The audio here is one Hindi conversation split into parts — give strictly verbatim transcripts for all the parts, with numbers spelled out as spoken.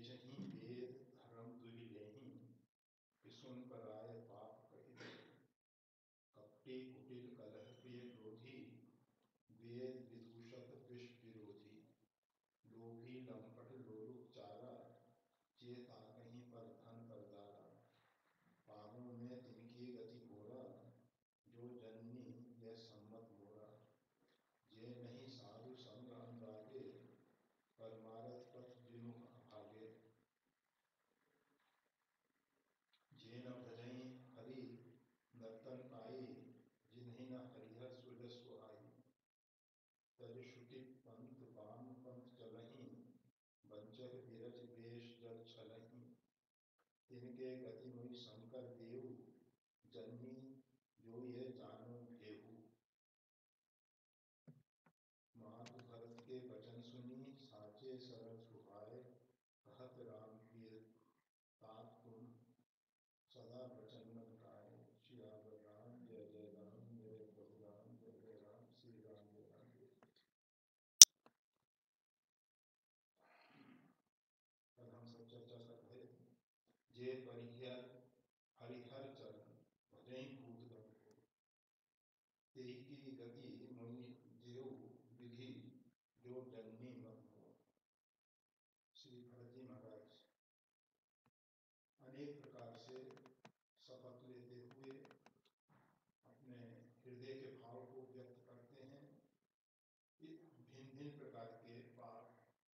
तेजहि वेद धर्म दुहि लेहि विसुन कराय पाप कहि कपटी कुटिल कलह प्रिय क्रोधी वेद विदूषक विष विरोधी लोभी लंपट लोलुप चारा चेता कहीं पर धन पर दारा पापों में तिनकी गति घोरा जो जननी यह सम्मत मोरा ये नहीं साधु संग अनुरागे परमारथ पथ विमुख अभागे जे न भजई हरि नर्तन पाई जिन्हीं न हरिहर सुर सुहाई तज श्रुति पंथ बाम पंथ चलहि बंचक बिरज वेश जग छलहि तिनके गति मुनि शंकर देव जननी जो ये जानो भेहु मात भरत के वचन सुनी साचे सरल सुहाए कहत राम प्रिय तात तुम सदा वचन मन गाए श्यावर राम जय जय राम जय प्रभु राम जय जय राम श्री राम जय राम। कल हम सब चर्चा कर रहे जे परिहर हरिहर चरण भजई भूत गण को तेई की गति मुनि देव विधि जो जननी मत हो। श्री भरत जी महाराज अनेक प्रकार से शपथ लेते हुए अपने हृदय के भाव को व्यक्त करते हैं। भिन्न भिन्न प्रकार के पाप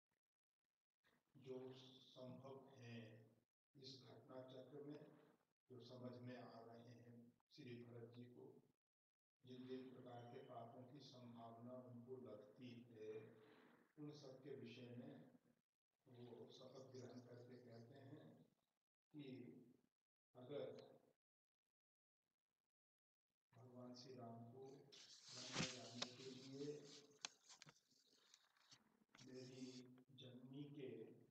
जो संभव हैं इस घटना चक्र में जो समझ में आ रहे हैं श्री भरत जी को, जिन जिन प्रकार के पापों की संभावना उनको लगती है उन सब के विषय में वो शपथ ग्रहण करके कहते हैं कि अगर भगवान श्री राम को वन में जाने के लिए मेरी जननी के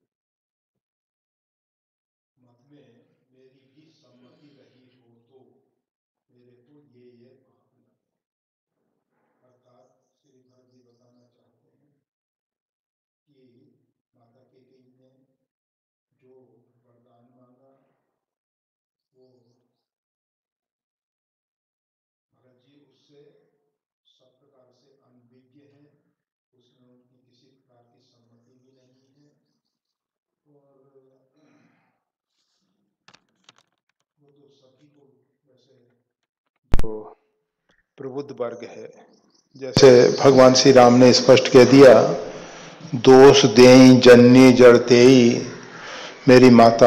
मत में मेरी भी सम्मति रही हो तो मेरे को ये ये पाप लगे। अर्थात श्री भरत जी बताना चाहते हैं कि माता कैकेयी ने जो वरदान मांगा वो भरत जी उससे सब प्रकार से अनभिज्ञ हैं, उसमें उनकी किसी प्रकार की सम्मति भी नहीं है और वो तो सभी को वैसे जो प्रबुद्ध वर्ग है जैसे भगवान श्री राम ने स्पष्ट कह दिया दोष देई जननी जड़ तेई मेरी माता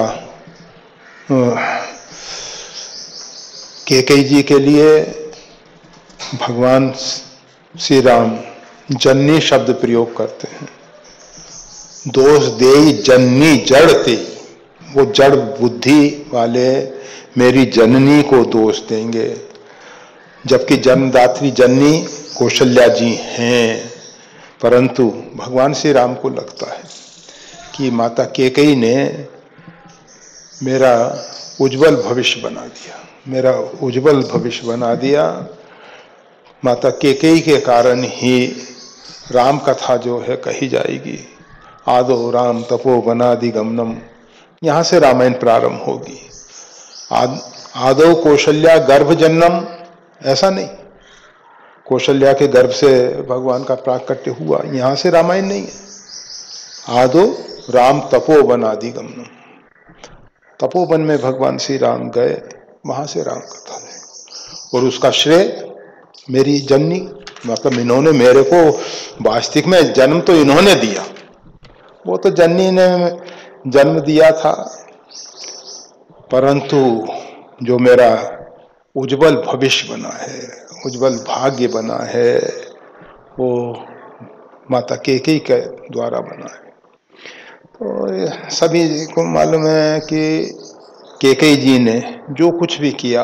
कैकेयी जी के लिए भगवान श्री राम जननी शब्द प्रयोग करते हैं। दोष देई जननी जड़ तेई, वो जड़ बुद्धि वाले मेरी जननी को दोष देंगे, जबकि जन्मदात्री जननी कौशल्या जी हैं। परंतु भगवान श्री राम को लगता है कि माता कैकेयी ने मेरा उज्जवल भविष्य बना दिया, मेरा उज्जवल भविष्य बना दिया। माता कैकेयी के कारण ही राम कथा जो है कही जाएगी। आदो राम तपो वनादि गमनम, यहाँ से रामायण प्रारंभ होगी। आद, आदो कौशल्या गर्भ जन्नम, ऐसा नहीं कौशल्या के गर्भ से भगवान का प्राकट्य हुआ, यहाँ से रामायण नहीं है। आदो राम तपोवन आदि गमनम, तपोवन में भगवान श्री राम गए, वहां से राम कथा है। और उसका श्रेय मेरी जननी, मतलब इन्होंने मेरे को वास्तविक में जन्म तो इन्होंने दिया, वो तो जननी ने जन्म दिया था, परंतु जो मेरा उज्जवल भविष्य बना है, उज्जवल भाग्य बना है, वो माता कैकेयी के द्वारा बना है। तो सभी को मालूम है कि कैकेयी जी ने जो कुछ भी किया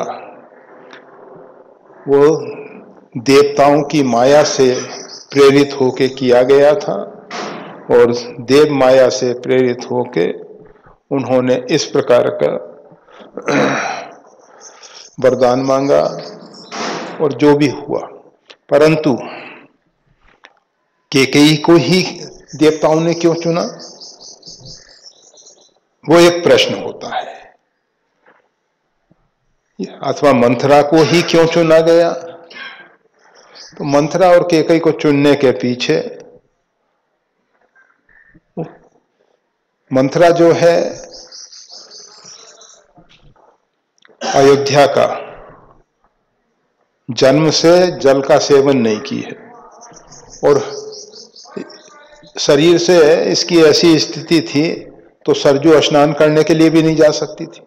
वो देवताओं की माया से प्रेरित होके किया गया था और देव माया से प्रेरित होके उन्होंने इस प्रकार का वरदान मांगा और जो भी हुआ। परंतु कैकेयी को ही देवताओं ने क्यों चुना? वो एक प्रश्न होता है। अथवा मंथरा को ही क्यों चुना गया? तो मंथरा और केकई को चुनने के पीछे मंथरा जो है अयोध्या का जन्म से जल का सेवन नहीं की है और शरीर से इसकी ऐसी स्थिति थी तो सरजू स्नान करने के लिए भी नहीं जा सकती थी।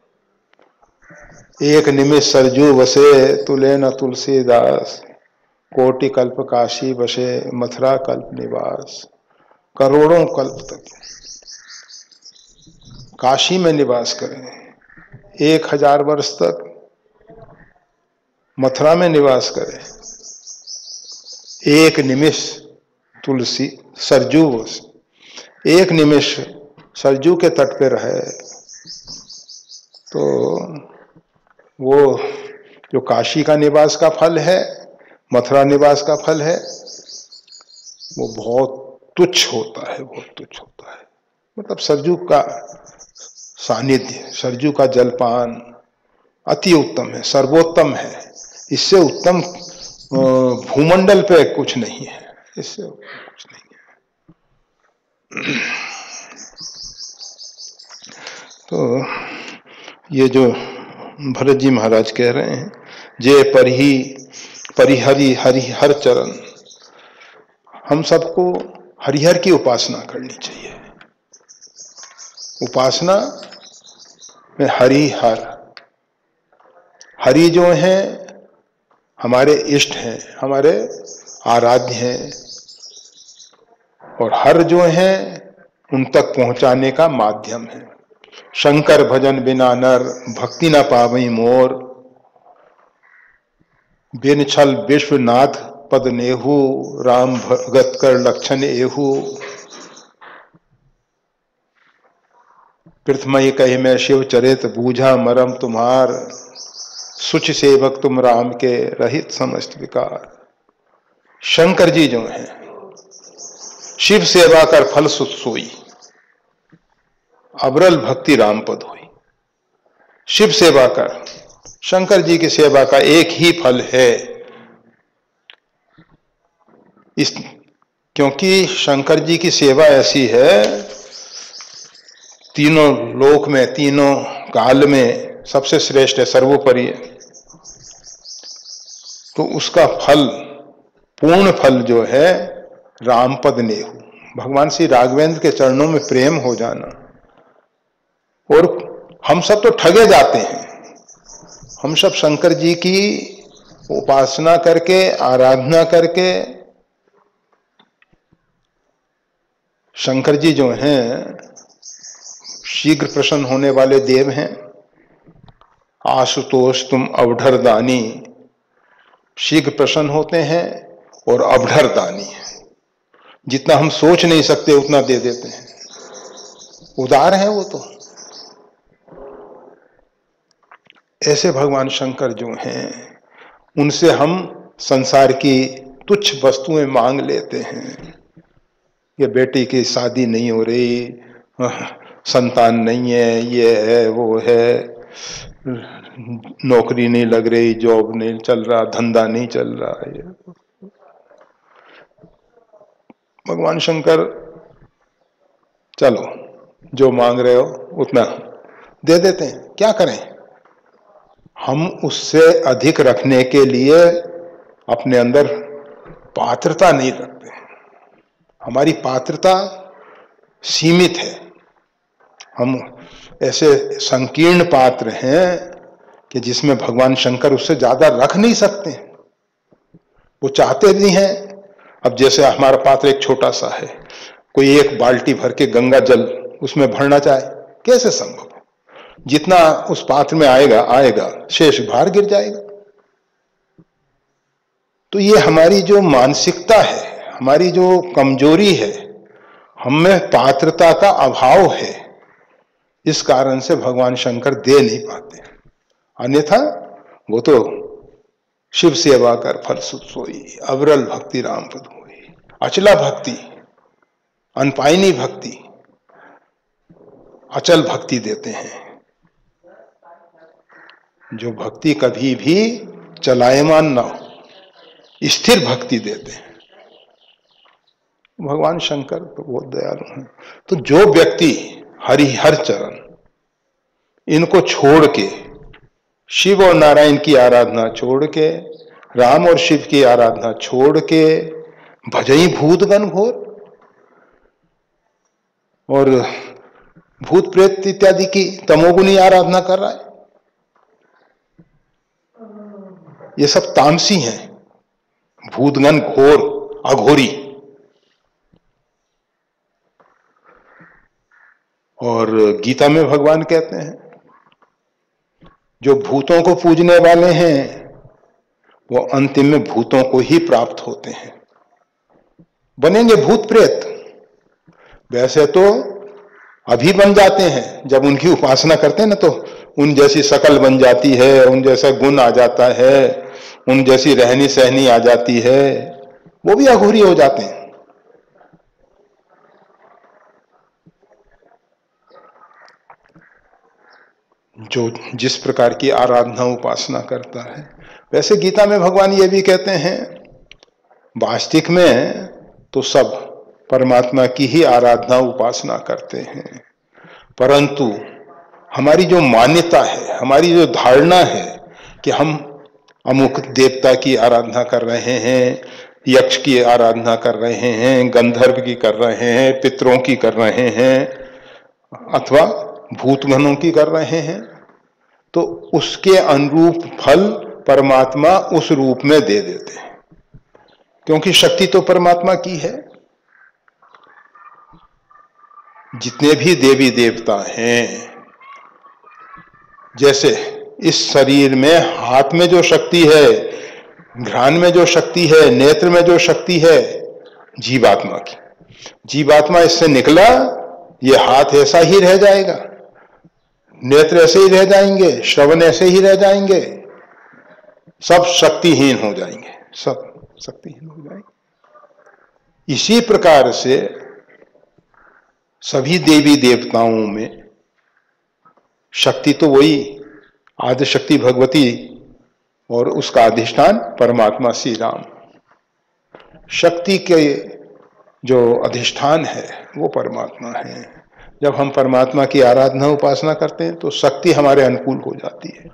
एक निमिष सरजू बसे तुले न तुलसीदास, कोटि कल्प काशी बसे मथुरा कल्प निवास। करोड़ों कल्प तक काशी में निवास करें, एक हजार वर्ष तक मथुरा में निवास करें, एक निमिष तुलसी सरजू एक निमिष सरजू के तट पे रहे तो वो जो काशी का निवास का फल है, मथुरा निवास का फल है, वो बहुत तुच्छ होता है, बहुत तुच्छ होता है। मतलब सरजू का सानिध्य, सरजू का जलपान अति उत्तम है, सर्वोत्तम है। इससे उत्तम भूमंडल पे कुछ नहीं है, इससे कुछ नहीं है। तो ये जो भरत जी महाराज कह रहे हैं, जे परिही परिहरि हरिहर चरण, हम सबको हरिहर की उपासना करनी चाहिए। उपासना में हरिहर, हरि जो हैं हमारे इष्ट हैं, हमारे आराध्य हैं, और हर जो हैं उन तक पहुंचाने का माध्यम है। शंकर भजन बिना नर भक्ति न पावई मोर, बिन छल विश्वनाथ पद नेहू, राम भगत कर लक्षण एहू। पृथ्वी कही मैं शिव चरित, बूझा मरम तुम्हार, सुच सेवक तुम राम के रहित समस्त विकार। शंकर जी जो हैं, शिव सेवा कर फल सुत सोई, अबरल भक्ति राम पद हुई। शिव सेवा कर, शंकर जी की सेवा का एक ही फल है, इस क्योंकि शंकर जी की सेवा ऐसी है, तीनों लोक में, तीनों काल में सबसे श्रेष्ठ है, सर्वोपरि है। तो उसका फल, पूर्ण फल जो है रामपद नेहू, भगवान श्री राघवेंद्र के चरणों में प्रेम हो जाना। और हम सब तो ठगे जाते हैं, हम सब शंकर जी की उपासना करके, आराधना करके, शंकर जी जो हैं शीघ्र प्रसन्न होने वाले देव हैं। आशुतोष तुम अवढर दानी, शीघ्र प्रसन्न होते हैं और अवढर दानी है, जितना हम सोच नहीं सकते उतना दे देते हैं, उदार हैं वो तो। ऐसे भगवान शंकर जो हैं, उनसे हम संसार की तुच्छ वस्तुएं मांग लेते हैं। ये बेटी की शादी नहीं हो रही, संतान नहीं है, ये है वो है, नौकरी नहीं लग रही, जॉब नहीं चल रहा, धंधा नहीं चल रहा। ये भगवान शंकर चलो जो मांग रहे हो उतना दे देते हैं। क्या करें, हम उससे अधिक रखने के लिए अपने अंदर पात्रता नहीं रखते। हमारी पात्रता सीमित है, हम ऐसे संकीर्ण पात्र हैं कि जिसमें भगवान शंकर उससे ज्यादा रख नहीं सकते, वो चाहते भी हैं। अब जैसे हमारा पात्र एक छोटा सा है, कोई एक बाल्टी भर के गंगा जल उसमें भरना चाहे, कैसे संभव? जितना उस पात्र में आएगा आएगा शेष बाहर गिर जाएगा। तो ये हमारी जो मानसिकता है, हमारी जो कमजोरी है, हमें पात्रता का अभाव है, इस कारण से भगवान शंकर दे नहीं पाते। अन्यथा वो तो शिव सेवा कर फल सुत सोई, अविरल भक्ति राम पद होई। अचला भक्ति, अनपायनी भक्ति, अचल भक्ति देते हैं, जो भक्ति कभी भी चलायमान ना हो, स्थिर भक्ति देते हैं। भगवान शंकर तो बहुत दयालु हैं। तो जो व्यक्ति हरिहर चरण इनको छोड़ के, शिव और नारायण की आराधना छोड़ के, राम और शिव की आराधना छोड़ के, भजई भूतगण घोर और भूत प्रेत इत्यादि की तमोगुनी आराधना कर रहा है, ये सब तामसी हैं, भूतगण घोर अघोरी। और गीता में भगवान कहते हैं जो भूतों को पूजने वाले हैं वो अंतिम में भूतों को ही प्राप्त होते हैं, बनेंगे भूत प्रेत। वैसे तो अभी बन जाते हैं, जब उनकी उपासना करते हैं ना तो उन जैसी शकल बन जाती है, उन जैसा गुण आ जाता है, उन जैसी रहनी सहनी आ जाती है, वो भी अघोरी हो जाते हैं। जो जिस प्रकार की आराधना उपासना करता है, वैसे गीता में भगवान ये भी कहते हैं वास्तविक में तो सब परमात्मा की ही आराधना उपासना करते हैं, परंतु हमारी जो मान्यता है, हमारी जो धारणा है कि हम अमुक देवता की आराधना कर रहे हैं, यक्ष की आराधना कर रहे हैं, गंधर्व की कर रहे हैं, पितरों की कर रहे हैं, अथवा भूतगणों की कर रहे हैं, तो उसके अनुरूप फल परमात्मा उस रूप में दे देते हैं, क्योंकि शक्ति तो परमात्मा की है। जितने भी देवी देवता हैं, जैसे इस शरीर में हाथ में जो शक्ति है, घ्राण में जो शक्ति है, नेत्र में जो शक्ति है, जीवात्मा की, जीवात्मा इससे निकला, ये हाथ ऐसा ही रह जाएगा, नेत्र ऐसे ही रह जाएंगे, श्रवण ऐसे ही रह जाएंगे, सब शक्तिहीन हो जाएंगे, सब शक्तिहीन हो जाएंगे। इसी प्रकार से सभी देवी देवताओं में शक्ति तो वही आदि शक्ति भगवती और उसका अधिष्ठान परमात्मा श्री राम। शक्ति के जो अधिष्ठान है वो परमात्मा है। जब हम परमात्मा की आराधना उपासना करते हैं तो शक्ति हमारे अनुकूल हो जाती है।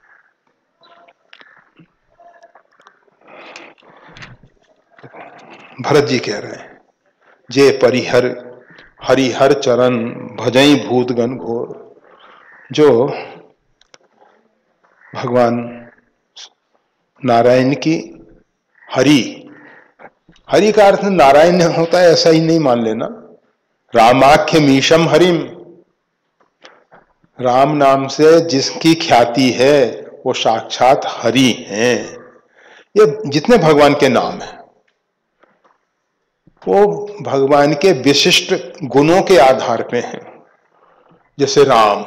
भरत जी कह रहे हैं जे परिहर हरिहर चरण भजई भूतगण घोर। जो भगवान नारायण की हरि, हरि का अर्थ नारायण होता है ऐसा ही नहीं मान लेना। रामाख्य मीशम हरिम, राम नाम से जिसकी ख्याति है वो साक्षात हरि हैं। ये जितने भगवान के नाम हैं वो भगवान के विशिष्ट गुणों के आधार पे हैं। जैसे राम,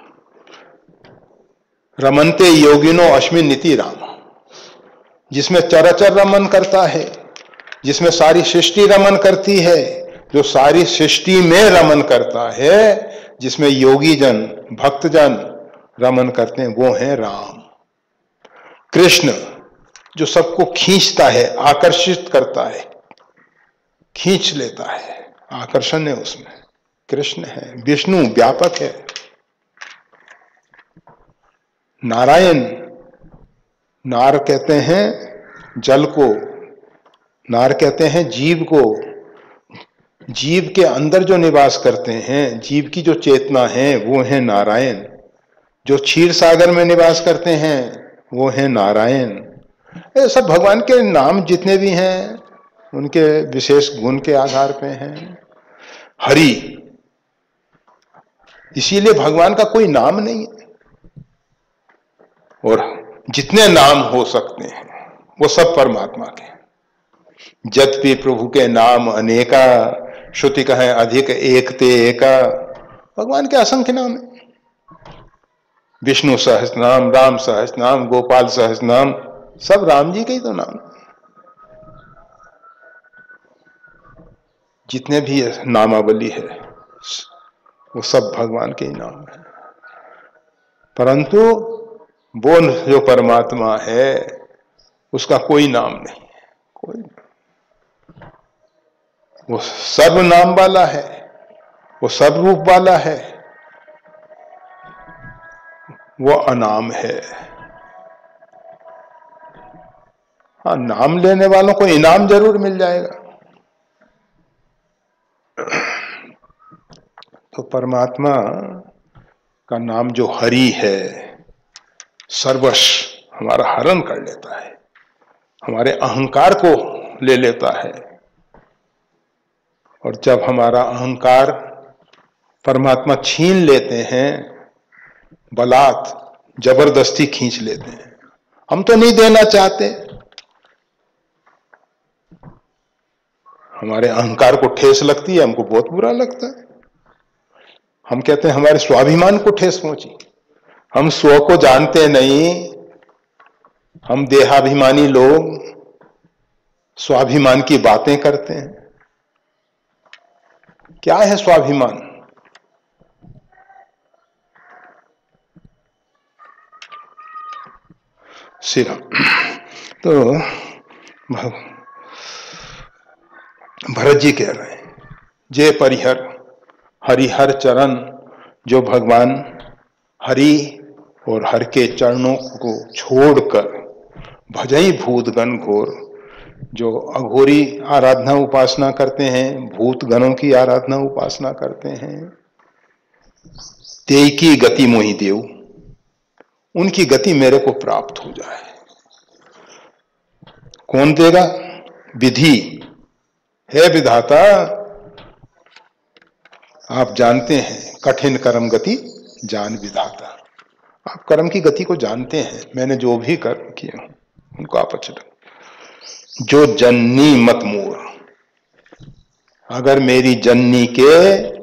रमनते योगिनो अस्मिन् नीति राम, जिसमें चराचर रमन करता है, जिसमें सारी सृष्टि रमन करती है, जो सारी सृष्टि में रमन करता है, जिसमें योगी जन भक्तजन रमन करते हैं, वो है राम। कृष्ण जो सबको खींचता है, आकर्षित करता है, खींच लेता है, आकर्षण है उसमें, कृष्ण है। विष्णु व्यापक है। नारायण, नार कहते हैं जल को, नार कहते हैं जीव को। जीव के अंदर जो निवास करते हैं, जीव की जो चेतना है वो है नारायण। जो क्षीर सागर में निवास करते हैं वो है नारायण। ये सब भगवान के नाम जितने भी हैं उनके विशेष गुण के आधार पे हैं। हरि, इसीलिए भगवान का कोई नाम नहीं है, और जितने नाम हो सकते हैं वो सब परमात्मा के। जद्यपि प्रभु के नाम अनेका, श्रुति कहें अधिक एक ते एका। भगवान के असंख्य नाम है। विष्णु सहस्त्र नाम, राम सहस्त्र नाम, गोपाल सहस्त्र नाम, सब राम जी के ही तो नाम। जितने भी नामावली है वो सब भगवान के ही नाम है। परंतु वो जो परमात्मा है उसका कोई नाम नहीं है, कोई। वो सर्व नाम वाला है, वो सर्व रूप वाला है, वो अनाम है। हाँ, नाम लेने वालों को इनाम जरूर मिल जाएगा। तो परमात्मा का नाम जो हरि है, सर्वस्व हमारा हरण कर लेता है, हमारे अहंकार को ले लेता है। और जब हमारा अहंकार परमात्मा छीन लेते हैं, बलात् जबरदस्ती खींच लेते हैं, हम तो नहीं देना चाहते, हमारे अहंकार को ठेस लगती है, हमको बहुत बुरा लगता है। हम कहते हैं हमारे स्वाभिमान को ठेस पहुंची। हम स्व को जानते नहीं, हम देहाभिमानी लोग स्वाभिमान की बातें करते हैं। क्या है स्वाभिमान? श्री राम। तो भरत जी कह रहे हैं, जे परिहर हरिहर चरण, जो भगवान हरि और हर के चरणों को छोड़कर भजई भूतगण घोर, जो अघोरी आराधना उपासना करते हैं, भूत गणों की आराधना उपासना करते हैं, ते की गति मोहि देव, उनकी गति मेरे को प्राप्त हो जाए। कौन देगा? विधि है विधाता। आप जानते हैं, कठिन कर्म गति जान विधाता। आप कर्म की गति को जानते हैं, मैंने जो भी कर्म किए उनको आप अच्छे ढंग। जो जननी मत मोर, अगर मेरी जननी के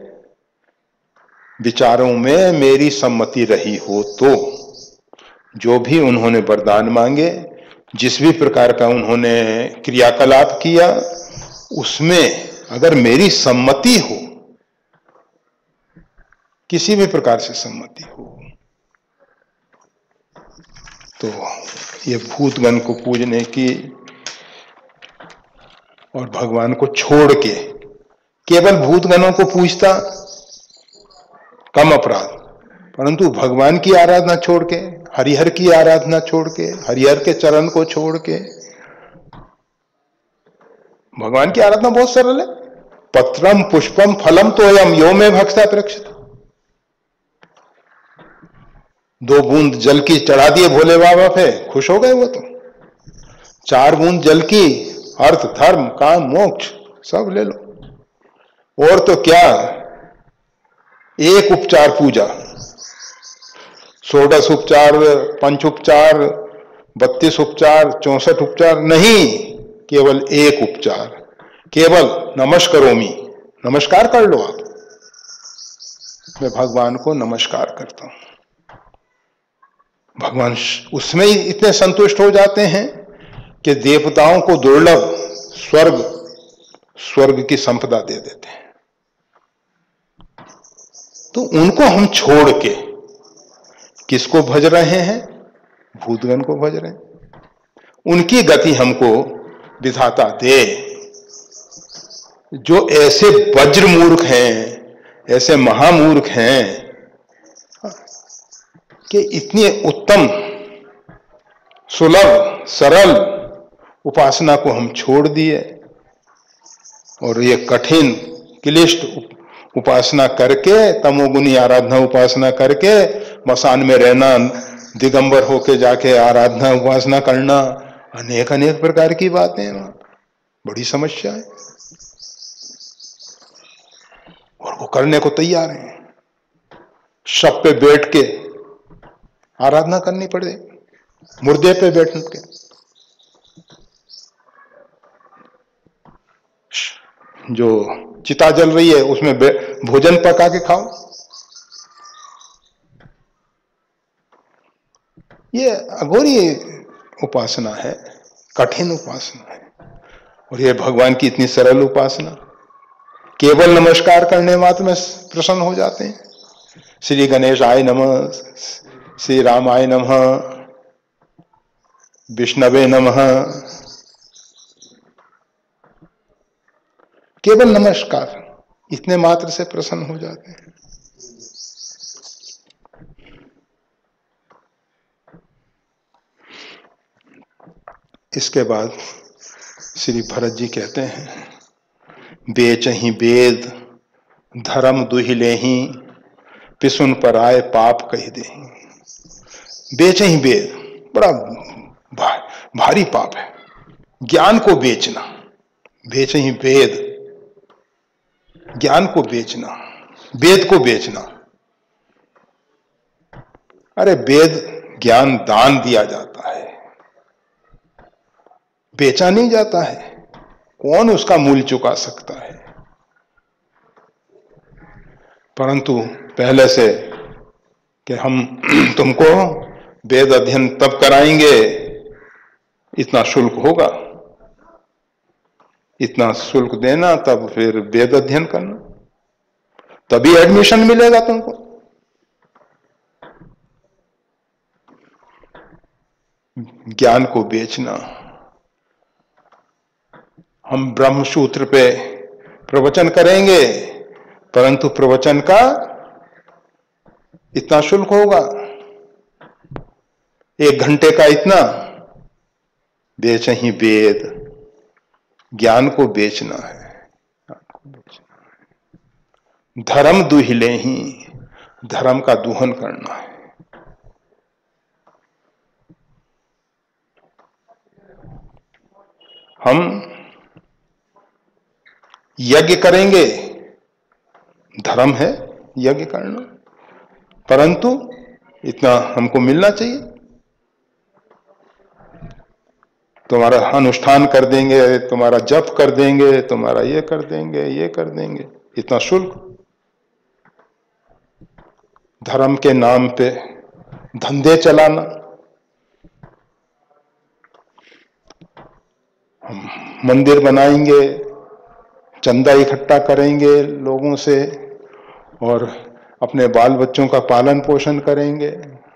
विचारों में मेरी सम्मति रही हो तो, जो भी उन्होंने वरदान मांगे, जिस भी प्रकार का उन्होंने क्रियाकलाप किया, उसमें अगर मेरी सम्मति हो, किसी भी प्रकार से सम्मति हो, तो ये भूतगण को पूजने की और भगवान को छोड़ के केवल भूतगणों को पूजता कम अपराध, परंतु भगवान की आराधना छोड़ के, हरिहर की आराधना छोड़ के, हरिहर के चरण को छोड़ के, भगवान की आराधना बहुत सरल है। पत्रम पुष्पम फलम तो अयम यो में भक्ता प्रेक्षित। दो बूंद जल की चढ़ा दिए भोले बाबा पे, खुश हो गए वो तो। चार बूंद जल की अर्थ धर्म काम मोक्ष सब ले लो। और तो क्या, एक उपचार पूजा, षोडश उपचार, पंच उपचार, बत्तीस उपचार, चौसठ उपचार नहीं, केवल एक उपचार, केवल नमस्करोमि, नमस्कार कर लो आप। मैं भगवान को नमस्कार करता हूं। भगवान उसमें ही इतने संतुष्ट हो जाते हैं कि देवताओं को दुर्लभ स्वर्ग स्वर्ग की संपदा दे देते हैं। तो उनको हम छोड़ के किसको भज रहे हैं? भूतगण को भज रहे हैं। उनकी गति हमको विधाता दे। जो ऐसे वज्र मूर्ख हैं, ऐसे महामूर्ख हैं कि इतनी उत्तम सुलभ सरल उपासना को हम छोड़ दिए और ये कठिन क्लिष्ट उपासना करके, तमोगुनी आराधना उपासना करके, मसान में रहना, दिगंबर होके जाके आराधना उपासना करना, अनेक अनेक प्रकार की बातें हैं। बड़ी समस्या है और वो करने को तैयार हैं। शव पे बैठ के आराधना करनी पड़े, मुर्दे पे बैठ के। जो चिता जल रही है उसमें भोजन पका के खाओ। ये अघोरी उपासना है, कठिन उपासना है। और ये भगवान की इतनी सरल उपासना। केवल नमस्कार करने मात्र में प्रसन्न हो जाते हैं। श्री गणेश आय नमः, श्री राम आय नमः, विष्णवे नमः, केवल नमस्कार इतने मात्र से प्रसन्न हो जाते हैं। इसके बाद श्री भरत जी कहते हैं, बेचहि वेद धर्म दुहिलेहि, पिसुन पर आए पाप कही देहि। बेचहि वेद बड़ा भा, भारी पाप है, ज्ञान को बेचना। बेचहि वेद, ज्ञान को बेचना, वेद को बेचना। अरे वेद ज्ञान दान दिया जाता है, बेचा नहीं जाता है। कौन उसका मूल्य चुका सकता है? परंतु पहले से कि हम तुमको वेद अध्ययन तब कराएंगे, इतना शुल्क होगा, इतना शुल्क देना, तब फिर वेद अध्ययन करना, तभी एडमिशन मिलेगा तुमको। ज्ञान को बेचना। हम ब्रह्म सूत्र पे प्रवचन करेंगे, परंतु प्रवचन का इतना शुल्क होगा, एक घंटे का इतना। बेचहि वेद, ज्ञान को बेचना है, ज्ञान को बेचना है। धर्म दुहिलेहि, धर्म का दोहन करना है। हम यज्ञ करेंगे, धर्म है यज्ञ करना, परंतु इतना हमको मिलना चाहिए। तुम्हारा अनुष्ठान कर देंगे, तुम्हारा जप कर देंगे, तुम्हारा ये कर देंगे, ये कर देंगे, इतना शुल्क। धर्म के नाम पे धंधे चलाना। हम मंदिर बनाएंगे, चंदा इकट्ठा करेंगे लोगों से, और अपने बाल बच्चों का पालन पोषण करेंगे।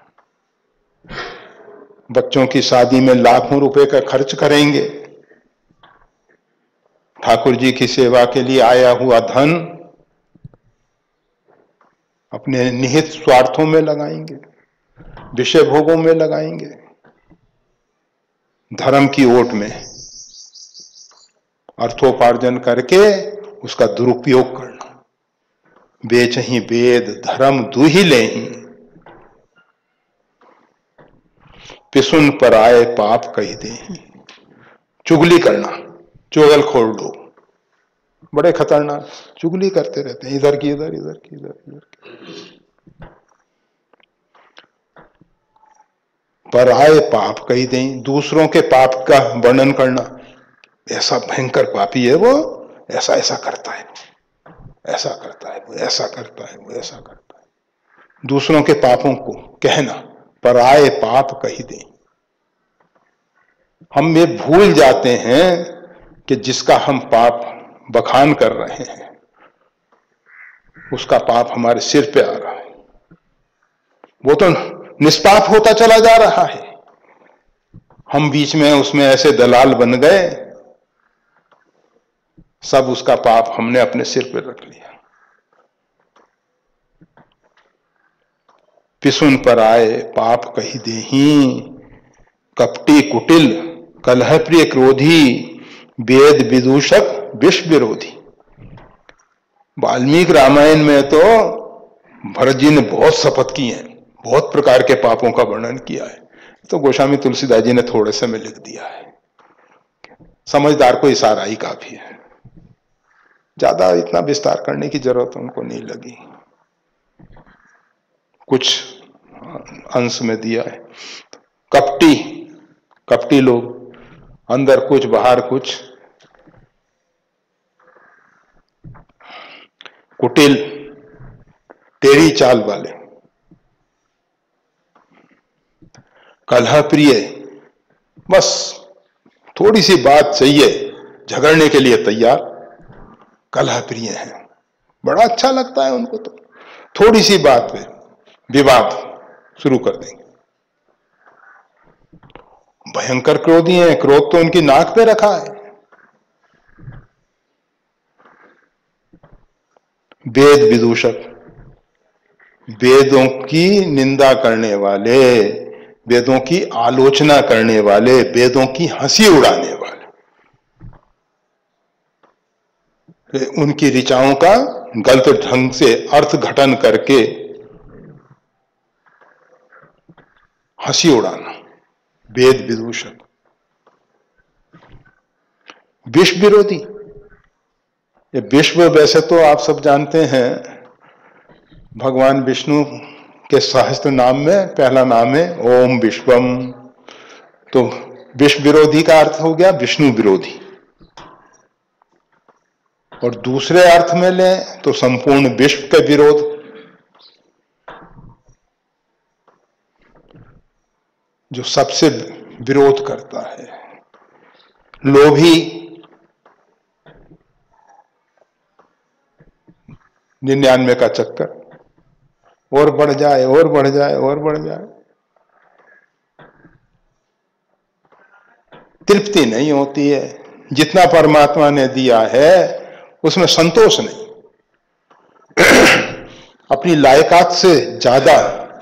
बच्चों की शादी में लाखों रुपए का खर्च करेंगे। ठाकुर जी की सेवा के लिए आया हुआ धन अपने निहित स्वार्थों में लगाएंगे, विषय भोगों में लगाएंगे, धर्म की ओट में अर्थोपार्जन करके उसका दुरुपयोग करना। बेचहि वेद धर्म दुहिलेहि, पिसुन पर आए पाप कही देहि। चुगली करना, चुगलखोर लोग बड़े खतरनाक चुगली करते रहते हैं, इधर की इधर, इधर की इधर, इधर की। पर आए पाप कही देहि, दूसरों के पाप का वर्णन करना। ऐसा भयंकर पापी है वो, ऐसा ऐसा करता है, ऐसा करता है, वो ऐसा करता है, वो ऐसा करता है। दूसरों के पापों को कहना, पर आए पाप कही दें। हम ये भूल जाते हैं कि जिसका हम पाप बखान कर रहे हैं, उसका पाप हमारे सिर पे आ रहा है। वो तो निष्पाप होता चला जा रहा है, हम बीच में उसमें ऐसे दलाल बन गए, सब उसका पाप हमने अपने सिर पे रख लिया। पिसुन पर आए पाप कही देहि, कपटी कुटिल कलह प्रिय क्रोधी, वेद विदूषक विष विरोधी। वाल्मीकि रामायण में तो भरत जी ने बहुत शपथ की हैं, बहुत प्रकार के पापों का वर्णन किया है, तो गोस्वामी तुलसीदास जी ने थोड़े से में लिख दिया है। समझदार को इशारा ही काफी है, ज्यादा इतना विस्तार करने की जरूरत उनको नहीं लगी। कुछ अंश में दिया है। कपटी, कपटी लोग, अंदर कुछ बाहर कुछ। कुटिल, टेढ़ी चाल वाले। कलह प्रिय, बस थोड़ी सी बात चाहिए, झगड़ने के लिए तैयार। कलह प्रिय हैं, बड़ा अच्छा लगता है उनको। तो थोड़ी सी बात पे विवाद शुरू कर देंगे। भयंकर क्रोधी हैं, क्रोध तो उनकी नाक पे रखा है। वेद विदूषक, वेदों की निंदा करने वाले, वेदों की आलोचना करने वाले, वेदों की हंसी उड़ाने वाले, उनकी ऋचाओं का गलत ढंग से अर्थ घटन करके हंसी उड़ाना, वेद विदूषक। विश्व विरोधी, ये विश्व वैसे तो आप सब जानते हैं भगवान विष्णु के सहस्त्र नाम में पहला नाम है ओम विश्वम। तो विश्व विरोधी का अर्थ हो गया विष्णु विरोधी, और दूसरे अर्थ में लें तो संपूर्ण विश्व के विरोध। जो सबसे विरोध करता है, लोभी, निन्यानवे का चक्कर, और बढ़ जाए और बढ़ जाए और बढ़ जाए, तृप्ति नहीं होती है। जितना परमात्मा ने दिया है उसमें संतोष नहीं, अपनी लायकात से ज्यादा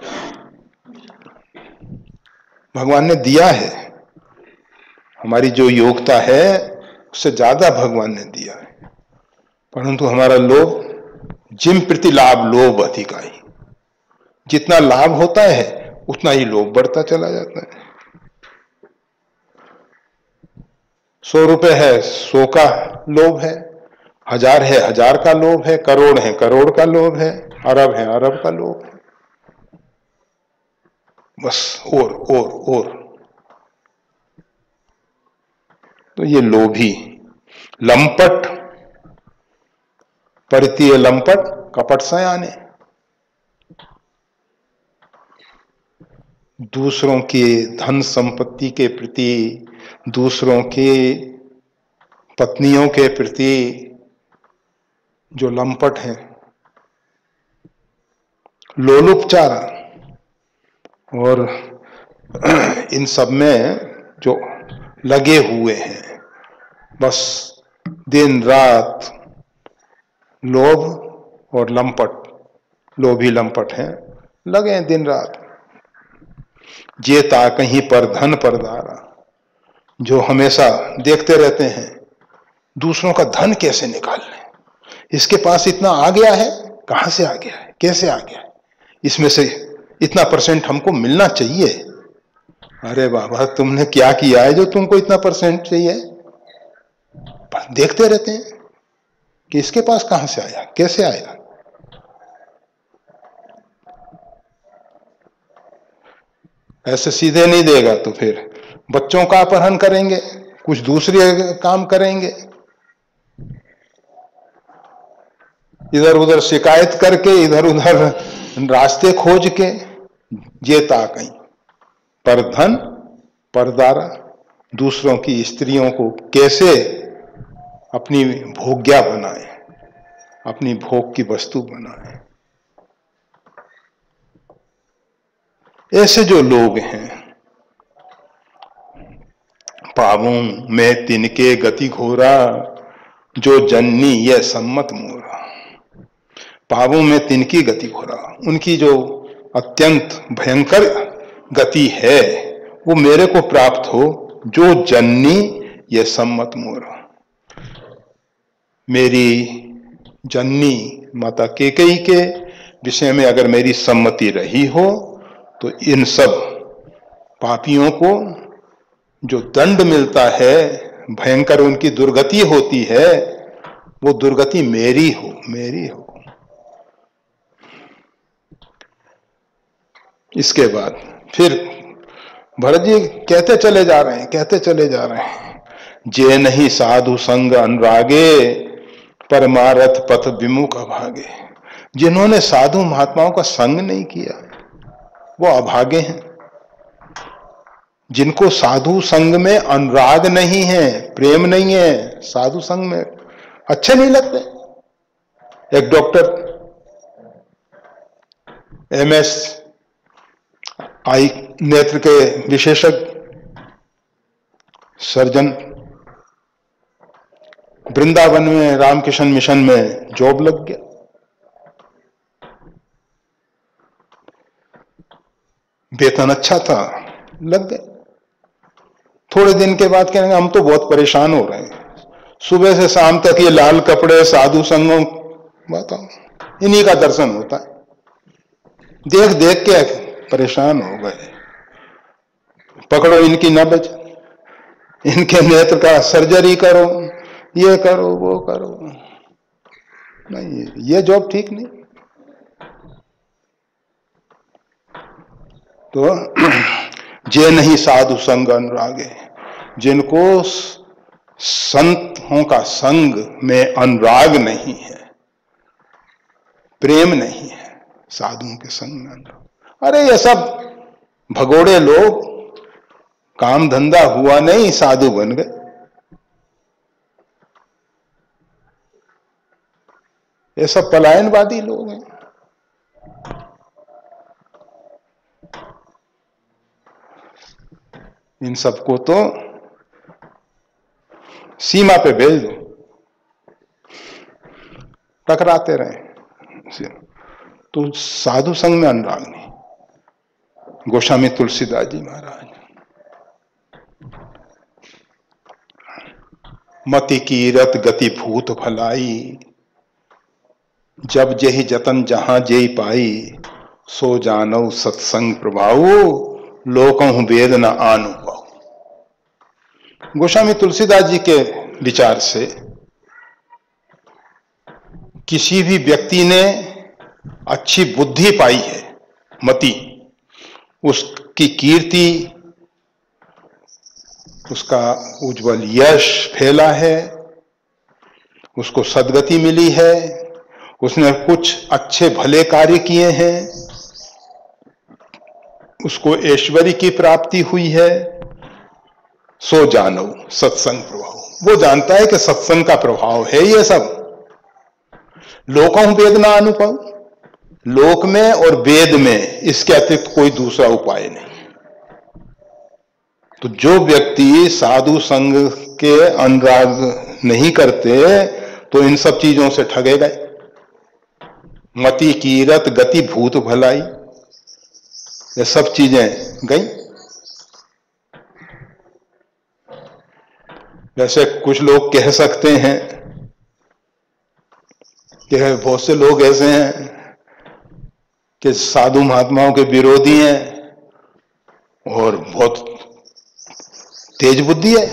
भगवान ने दिया है, हमारी जो योग्यता है उससे ज्यादा भगवान ने दिया है, परंतु हमारा लोभ, जिम प्रति लाभ लोभ अधिकाई, जितना लाभ होता है उतना ही लोभ बढ़ता चला जाता है। सौ रुपए है, सौ का लोभ है, हजार है, हजार का लोभ है, करोड़ है, करोड़ का लोभ है, अरब है, अरब का लोभ है, बस और और और। तो ये लोभी, लंपट, परितीय लंपट, कपट सयाने, दूसरों की धन संपत्ति के प्रति, दूसरों की पत्नियों के प्रति जो लंपट हैं, लोलुपचार, और इन सब में जो लगे हुए हैं, बस दिन रात लोभ और लंपट, लोभी लंपट हैं, लगे हैं दिन रात। जेता कहीं पर धन परदारा, जो हमेशा देखते रहते हैं दूसरों का धन कैसे निकाल लें, इसके पास इतना आ गया है, कहां से आ गया है, कैसे आ गया है, इसमें से इतना परसेंट हमको मिलना चाहिए। अरे बाबा, तुमने क्या किया है जो तुमको इतना परसेंट चाहिए? पर देखते रहते हैं कि इसके पास कहां से आया, कैसे आया। ऐसे सीधे नहीं देगा तो फिर बच्चों का अपहरण करेंगे, कुछ दूसरे काम करेंगे, इधर उधर शिकायत करके, इधर उधर रास्ते खोज के, जेता कहीं पर धन परदारा, दूसरों की स्त्रियों को कैसे अपनी भोग्या बनाए, अपनी भोग की वस्तु बनाए। ऐसे जो लोग हैं, पावों में तिनके गति घोरा, जो जननी यह सम्मत मोरा। पावों में तिनकी गति घोरा, उनकी जो अत्यंत भयंकर गति है वो मेरे को प्राप्त हो, जो जननी यह सम्मत मोरा। मेरी जननी माता केकई के विषय में अगर मेरी सम्मति रही हो तो इन सब पापियों को जो दंड मिलता है, भयंकर उनकी दुर्गति होती है, वो दुर्गति मेरी हो, मेरी हो। इसके बाद फिर भरत जी कहते चले जा रहे हैं, कहते चले जा रहे हैं, जे नहीं साधु संग अनुरागे, परमारथ पथ विमुख अभागे। जिन्होंने साधु महात्माओं का संग नहीं किया वो अभागे हैं। जिनको साधु संग में अनुराग नहीं है, प्रेम नहीं है, साधु संग में अच्छे नहीं लगते, एक डॉक्टर एमएस आई नेत्र के विशेषज्ञ सर्जन वृंदावन में रामकृष्ण मिशन में जॉब लग गया। वेतन अच्छा था, लग गए। थोड़े दिन के बाद कहेंगे हम तो बहुत परेशान हो रहे हैं, सुबह से शाम तक ये लाल कपड़े साधु संगों, बताओ इन्हीं का दर्शन होता है, देख देख के परेशान हो गए। पकड़ो इनकी नब्ज, इनके नेत्र का सर्जरी करो, ये करो वो करो, नहीं ये जॉब ठीक नहीं। तो जे नहीं साधु संग अनुरागे, जिनको संतों का संग में अनुराग नहीं है, प्रेम नहीं है, साधुओं के संग में अनुराग। अरे ये सब भगोड़े लोग, काम धंधा हुआ नहीं साधु बन गए। ये सब पलायनवादी लोग हैं। इन सबको तो सीमा पे भेज दो, टकराते रहे। तो साधु संग में अनुराग नहीं। गोस्वामी तुलसीदास जी महाराज, मति की रत गति भूत भलाई, जब जेहि जतन जहां जेहि पाई, सो जानौ सत्संग प्रभाव, लोकहु वेद न आनु पाऊ। गोस्वामी तुलसीदास जी के विचार से किसी भी व्यक्ति ने अच्छी बुद्धि पाई है, मति, उसकी कीर्ति, उसका उज्जवल यश फैला है, उसको सद्गति मिली है, उसने कुछ अच्छे भले कार्य किए हैं, उसको ऐश्वर्य की प्राप्ति हुई है, सो जानो सत्संग प्रभाव। वो जानता है कि सत्संग का प्रभाव है ये सब। लोकहु वेद ना अनुपाऊ, लोक में और वेद में इसके अतिरिक्त कोई दूसरा उपाय नहीं। तो जो व्यक्ति साधु संग के अनुराग नहीं करते तो इन सब चीजों से ठगे गए। मति कीरत गति भूत भलाई, ये सब चीजें गई। जैसे कुछ लोग कह सकते हैं कि बहुत से लोग ऐसे हैं कि साधु महात्माओं के विरोधी हैं और बहुत तेज बुद्धि है,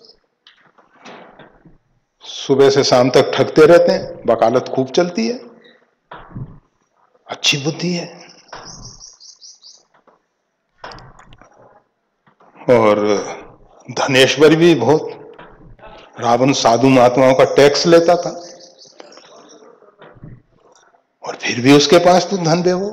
सुबह से शाम तक ठगते रहते हैं, वकालत खूब चलती है, अच्छी बुद्धि है। और धनेश्वर भी बहुत, रावण साधु महात्माओं का टैक्स लेता था और फिर भी उसके पास तो धन बेवो।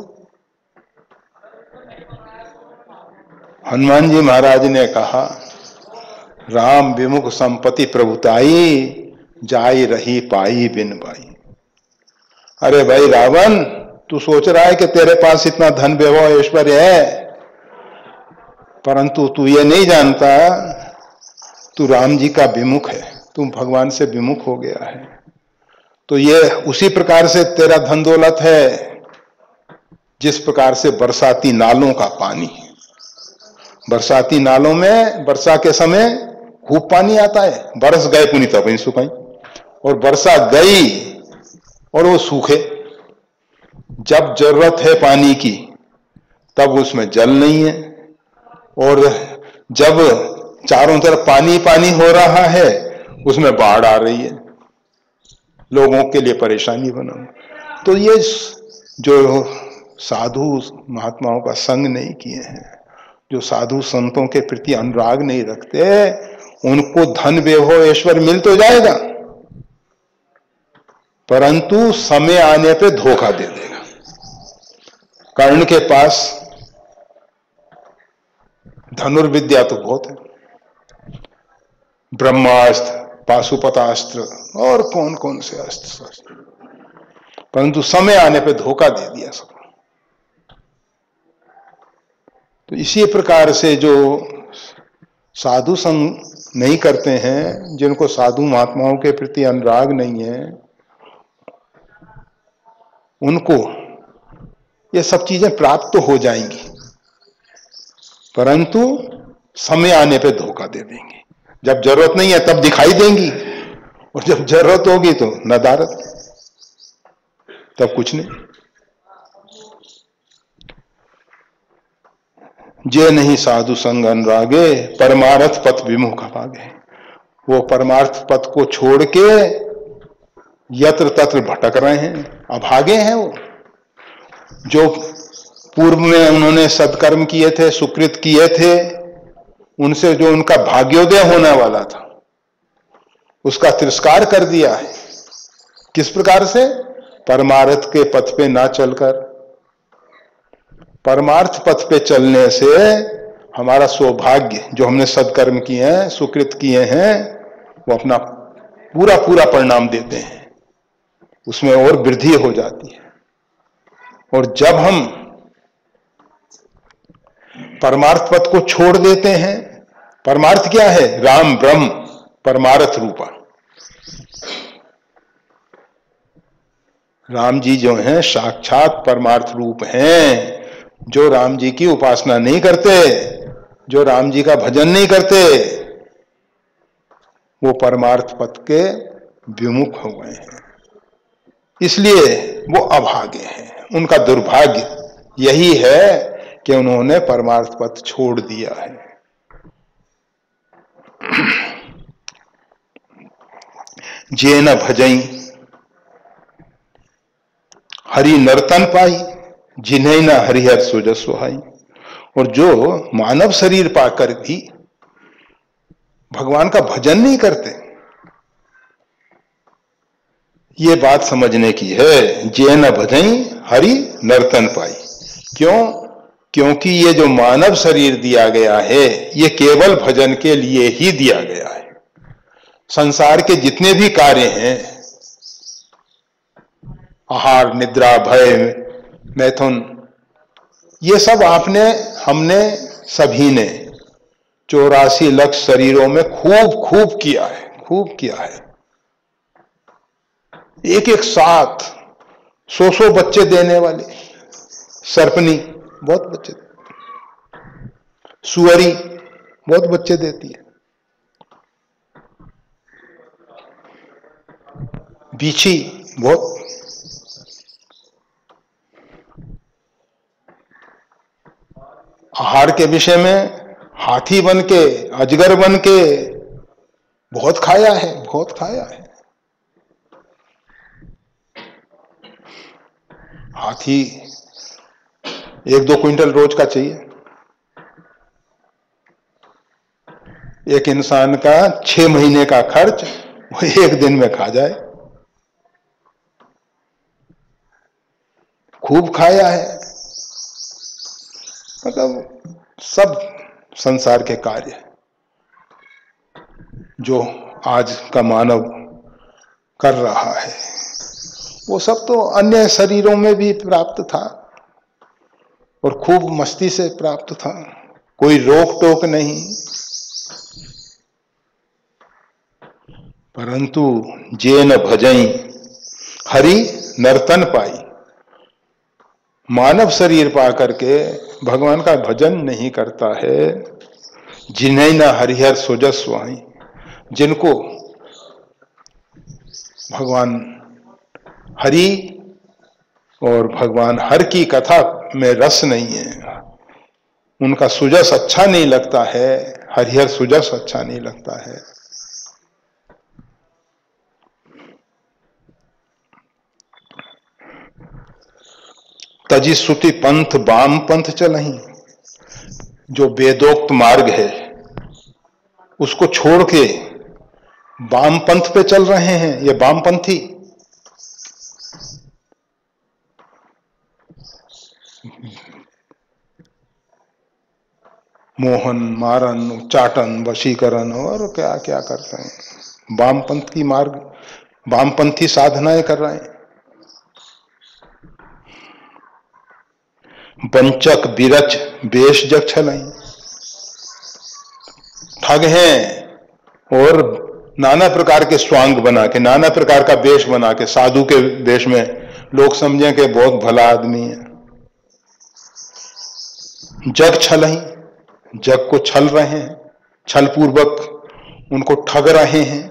हनुमान जी महाराज ने कहा, राम विमुख संपत्ति प्रभुताई, जाई रही पाई बिन बाई। अरे भाई रावण, तू सोच रहा है कि तेरे पास इतना धन वैभव ऐश्वर्य है, परंतु तू ये नहीं जानता तू राम जी का विमुख है, तू भगवान से विमुख हो गया है। तो ये उसी प्रकार से तेरा धन दौलत है जिस प्रकार से बरसाती नालों का पानी। बरसाती नालों में वर्षा के समय खूब पानी आता है, बरस गए पुनी तब ही सुखाई, और वर्षा गई और वो सूखे। जब जरूरत है पानी की तब उसमें जल नहीं है, और जब चारों तरफ पानी पानी हो रहा है उसमें बाढ़ आ रही है, लोगों के लिए परेशानी बना। तो ये जो साधु महात्माओं का संग नहीं किए हैं, जो साधु संतों के प्रति अनुराग नहीं रखते, उनको धन वैभव ऐश्वर्य मिल तो जाएगा, परंतु समय आने पे धोखा दे देगा। कर्ण के पास धनुर्विद्या तो बहुत है, ब्रह्मास्त्र, पाशुपतास्त्र और कौन कौन से अस्त्र शस्त्र, परंतु समय आने पे धोखा दे दिया सब। तो इसी प्रकार से जो साधु संग नहीं करते हैं, जिनको साधु महात्माओं के प्रति अनुराग नहीं है, उनको ये सब चीजें प्राप्त तो हो जाएंगी, परंतु समय आने पे धोखा दे देंगे। जब जरूरत नहीं है तब दिखाई देंगी, और जब जरूरत होगी तो नदारत, तब कुछ नहीं। जे नहीं साधु संग अनुरागे, परमार्थ पथ विमुख भागे। वो परमार्थ पथ को छोड़ के यत्र तत्र भटक रहे हैं, अभागे हैं। वो जो पूर्व में उन्होंने सत्कर्म किए थे, सुकृत किए थे, उनसे जो उनका भाग्योदय होने वाला था उसका तिरस्कार कर दिया है। किस प्रकार से? परमार्थ के पथ पे ना चलकर। परमार्थ पथ पे चलने से हमारा सौभाग्य, जो हमने सत्कर्म किए हैं, सुकृत किए हैं, वो अपना पूरा पूरा परिणाम देते हैं, उसमें और वृद्धि हो जाती है। और जब हम परमार्थ पथ को छोड़ देते हैं, परमार्थ क्या है? राम ब्रह्म परमार्थ रूपा। राम जी जो हैं साक्षात परमार्थ रूप हैं। जो राम जी की उपासना नहीं करते, जो राम जी का भजन नहीं करते, वो परमार्थ पथ के विमुख हो गए हैं, इसलिए वो अभागे हैं। उनका दुर्भाग्य यही है कि उन्होंने परमार्थ पथ छोड़ दिया है। जे न भजई हरि नर्तन पाई, जिन्हें न हरिहर सुजस सुहाई। और जो मानव शरीर पाकर भी भगवान का भजन नहीं करते, ये बात समझने की है। जे न भजई हरि नर्तन पाई। क्यों? क्योंकि ये जो मानव शरीर दिया गया है, ये केवल भजन के लिए ही दिया गया है। संसार के जितने भी कार्य हैं, आहार, निद्रा, भय, मैथुन, ये सब आपने, हमने, सभी ने चौरासी लाख शरीरों में खूब खूब किया है, खूब किया है। एक एक साथ सौ सौ बच्चे देने वाले सर्पनी बहुत बच्चे, सुअरी बहुत बच्चे देती है, बीछी बहुत, आहार के विषय में हाथी बन के, अजगर बन के बहुत खाया है, बहुत खाया है। हाथी एक दो क्विंटल रोज का चाहिए, एक इंसान का छह महीने का खर्च वो एक दिन में खा जाए। खूब खाया है, मतलब सब संसार के कार्य जो आज का मानव कर रहा है, वो सब तो अन्य शरीरों में भी प्राप्त था और खूब मस्ती से प्राप्त था, कोई रोक टोक नहीं। परंतु जे न भजई हरि नर्तन पाई। मानव शरीर पा करके भगवान का भजन नहीं करता है, जिन्हें न हरिहर सुजस सुहाई। जिनको भगवान हरि और भगवान हर की कथा में रस नहीं है, उनका सुजस अच्छा नहीं लगता है, हरिहर सुजस अच्छा नहीं लगता है। तजी सुति पंथ वाम पंथ चलही। जो वेदोक्त मार्ग है उसको छोड़ के वाम पंथ पे चल रहे हैं, ये वामपंथी। मोहन, मारन, चाटन, वशीकरण और क्या क्या कर रहे हैं, वामपंथ की मार्ग, वामपंथी साधनाएं कर रहे हैं। वंचक बिरच बेश जग छलई, ठग हैं और नाना प्रकार के स्वांग बना के, नाना प्रकार का वेश बना के, साधु के वेश में लोग समझें कि बहुत भला आदमी है। जग छलई, जग को छल रहे हैं, छल पूर्वक उनको ठग रहे हैं।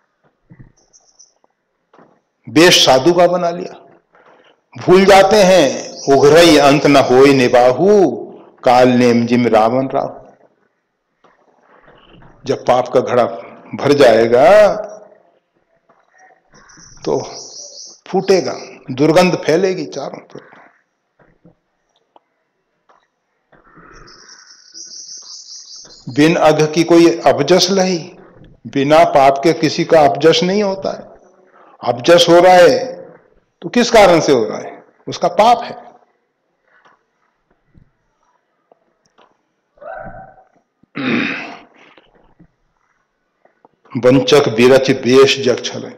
वेश साधु का बना लिया। भूल जाते हैं उघरई अंत न होई निबाहु, काल नेम जिम रावण राव। जब पाप का घड़ा भर जाएगा तो फूटेगा, दुर्गंध फैलेगी चारों तरफ। बिन अघ की कोई अपजस लही, बिना पाप के किसी का अपजस नहीं होता है। अपजस हो रहा है तो किस कारण से हो रहा है? उसका पाप है। वंचक बिरच बेश जग छले,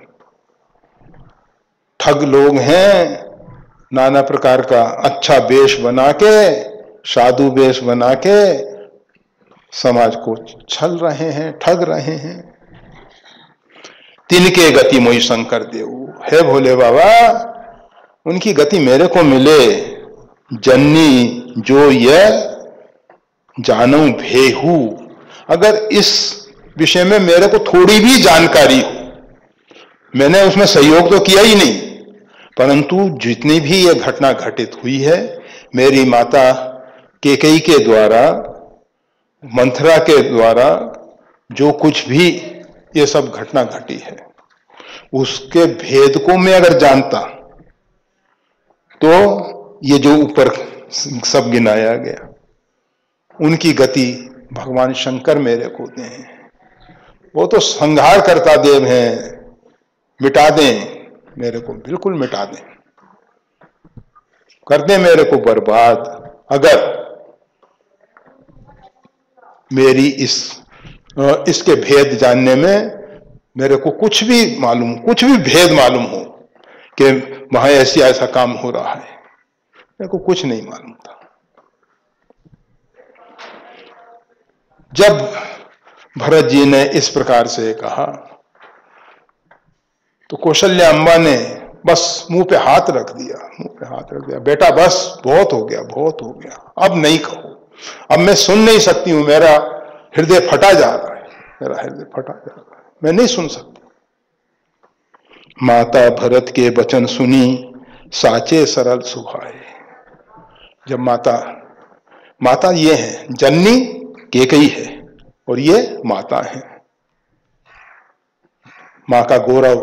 ठग लोग हैं, नाना प्रकार का अच्छा वेश बना के, साधु वेश बना के समाज को छल रहे हैं, ठग रहे हैं। तिनके गति मोहि शंकर देऊ, हे भोले बाबा उनकी गति मेरे को मिले। जन्नी जो ये जानू भेहू, अगर इस विषय में मेरे को थोड़ी भी जानकारी हो, मैंने उसमें सहयोग तो किया ही नहीं, परंतु जितनी भी ये घटना घटित हुई है मेरी माता केकई के द्वारा, मंथरा के द्वारा जो कुछ भी ये सब घटना घटी है, उसके भेद को मैं अगर जानता तो ये जो ऊपर सब गिनाया गया उनकी गति भगवान शंकर मेरे को दें। वो तो संहार करता देव हैं, मिटा दें मेरे को, बिल्कुल मिटा दें, कर दें मेरे को बर्बाद। अगर मेरी इस इसके भेद जानने में मेरे को कुछ भी मालूम, कुछ भी भेद मालूम हो कि वहां ऐसी ऐसा काम हो रहा है, मेरे को कुछ नहीं मालूम था। जब भरत जी ने इस प्रकार से कहा तो कौशल्या अम्बा ने बस मुंह पे हाथ रख दिया, मुंह पे हाथ रख दिया, बेटा बस बहुत हो गया, बहुत हो गया, अब नहीं कहो, अब मैं सुन नहीं सकती हूं, मेरा हृदय फटा जा रहा है, मेरा हृदय फटा जा रहा है, मैं नहीं सुन सकती। माता भरत के वचन सुनी साचे सरल सुभाए। जब माता, माता ये है, जननी केकई है और ये माता है, मां का गौरव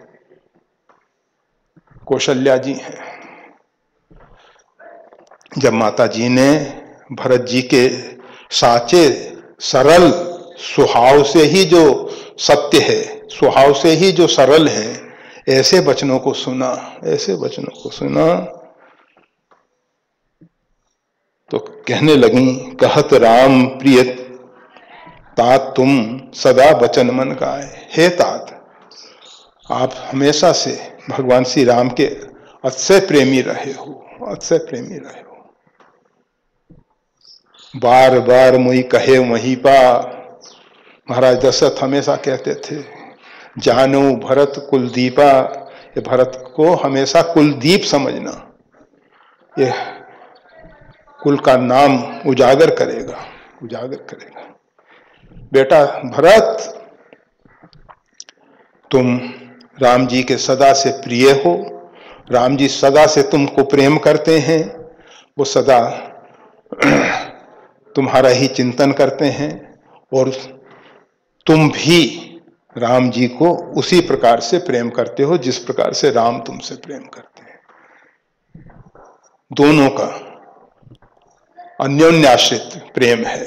कौशल्या जी हैं। जब माता जी ने भरत जी के साचे सरल स्वभाव से ही जो सत्य है, स्वभाव से ही जो सरल है, ऐसे वचनों को सुना, ऐसे वचनों को सुना तो कहने लगी, कहत राम प्रिय तात तुम सदा वचन मन गाए। हे तात, आप हमेशा से भगवान श्री राम के अतिशय प्रेमी रहे हो, अतिशय प्रेमी रहे हो। बार बार मुई कहे वहीं पा, महाराज दशरथ हमेशा कहते थे, जानो भरत कुलदीपा, ये भरत को हमेशा कुलदीप समझना, ये कुल का नाम उजागर करेगा, उजागर करेगा। बेटा भरत, तुम राम जी के सदा से प्रिय हो, राम जी सदा से तुमको प्रेम करते हैं, वो सदा तुम्हारा ही चिंतन करते हैं और तुम भी राम जी को उसी प्रकार से प्रेम करते हो जिस प्रकार से राम तुमसे प्रेम करते हैं। दोनों का अन्योन्याश्रित प्रेम है,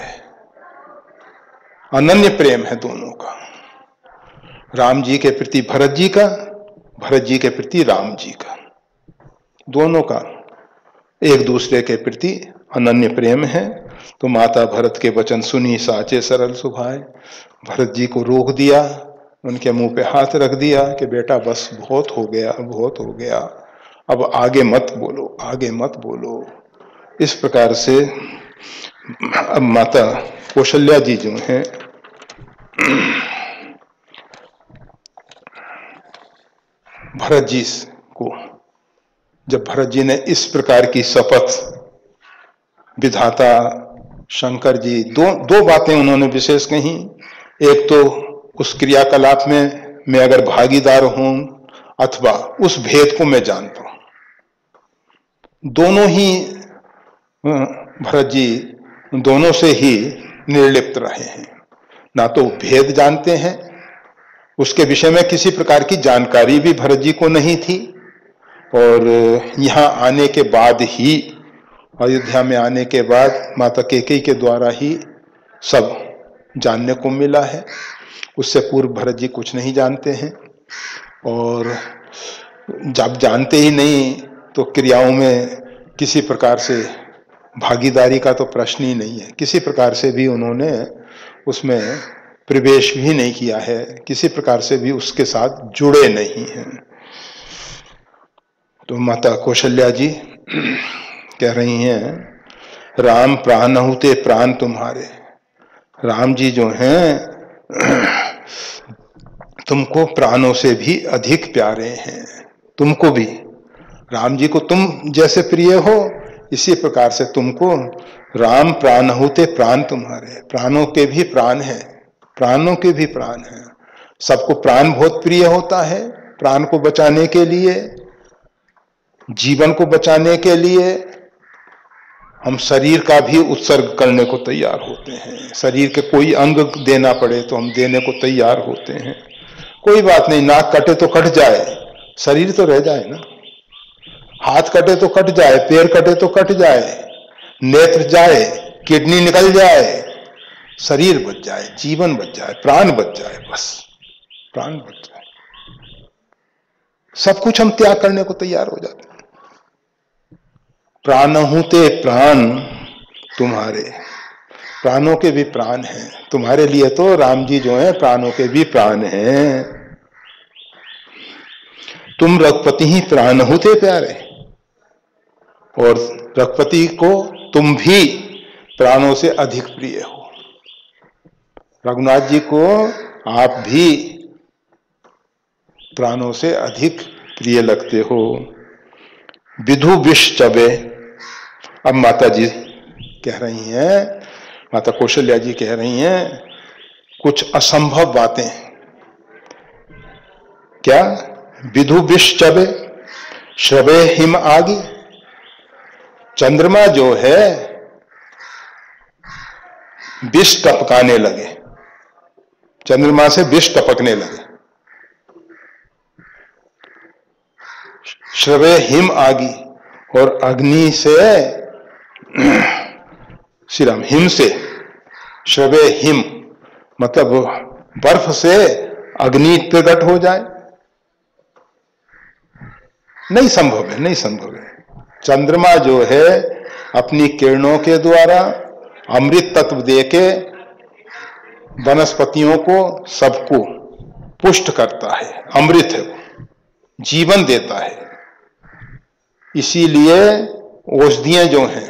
अनन्य प्रेम है दोनों का, राम जी के प्रति भरत जी का, भरत जी के प्रति राम जी का, दोनों का एक दूसरे के प्रति अनन्य प्रेम है। तो माता भरत के वचन सुनी साचे सरल सुभाए, भरत जी को रोक दिया, उनके मुंह पे हाथ रख दिया कि बेटा बस बहुत हो गया, बहुत हो गया, अब आगे मत बोलो, आगे मत बोलो। इस प्रकार से अब माता कौशल्या जी जो हैं, भरत जी को, जब भरत जी ने इस प्रकार की शपथ, विधाता शंकर जी, दो दो बातें उन्होंने विशेष कही। एक तो उस क्रियाकलाप में मैं अगर भागीदार हूं अथवा उस भेद को मैं जानता हूं, दोनों ही भरत जी दोनों से ही निर्लिप्त रहे हैं। ना तो भेद जानते हैं, उसके विषय में किसी प्रकार की जानकारी भी भरत जी को नहीं थी, और यहाँ आने के बाद ही, अयोध्या में आने के बाद माता कैकेयी के द्वारा ही सब जानने को मिला है। उससे पूर्व भरत जी कुछ नहीं जानते हैं, और जब जानते ही नहीं तो क्रियाओं में किसी प्रकार से भागीदारी का तो प्रश्न ही नहीं है। किसी प्रकार से भी उन्होंने उसमें प्रवेश भी नहीं किया है, किसी प्रकार से भी उसके साथ जुड़े नहीं हैं। तो माता कौशल्या जी कह रही हैं, राम प्राण हुते प्राण तुम्हारे। राम जी जो हैं तुमको प्राणों से भी अधिक प्यारे हैं। तुमको भी, राम जी को तुम जैसे प्रिय हो, इसी प्रकार से तुमको राम प्राण होते प्राण तुम्हारे। प्राणों के भी प्राण हैं, प्राणों के भी प्राण हैं। सबको प्राण बहुत प्रिय होता है। प्राण को बचाने के लिए, जीवन को बचाने के लिए हम शरीर का भी उत्सर्ग करने को तैयार होते हैं। शरीर के कोई अंग देना पड़े तो हम देने को तैयार होते हैं। कोई बात नहीं, नाक कटे तो कट जाए, शरीर तो रह जाए ना। हाथ कटे तो कट जाए, पैर कटे तो कट जाए, नेत्र जाए, किडनी निकल जाए, शरीर बच जाए, जीवन बच जाए, प्राण बच जाए, बस प्राण बच जाए। सब कुछ हम त्याग करने को तैयार हो जाते हैं। प्राण होते प्राण तुम्हारे। प्राणों के भी प्राण हैं तुम्हारे लिए। तो राम जी जो हैं प्राणों के भी प्राण हैं। तुम रघुपति ही प्राण होते प्यारे, और रघुपति को तुम भी प्राणों से अधिक प्रिय हो। रघुनाथ जी को आप भी प्राणों से अधिक प्रिय लगते हो। विधु विष चबे। अब माता जी कह रही हैं, माता कौशल्या जी कह रही हैं कुछ असंभव बातें। क्या? विधु विष चबे श्रवे हिम आगी। चंद्रमा जो है विष टपकाने लगे, चंद्रमा से विष टपकने लगे। श्रवे हिम आगी, और अग्नि से, श्री राम, हिम से, श्रवे हिम मतलब बर्फ से अग्नि प्रकट हो जाए। नहीं संभव है, नहीं संभव है। चंद्रमा जो है अपनी किरणों के द्वारा अमृत तत्व देके वनस्पतियों को, सबको पुष्ट करता है। अमृत है वो, जीवन देता है। इसीलिए औषधियां जो हैं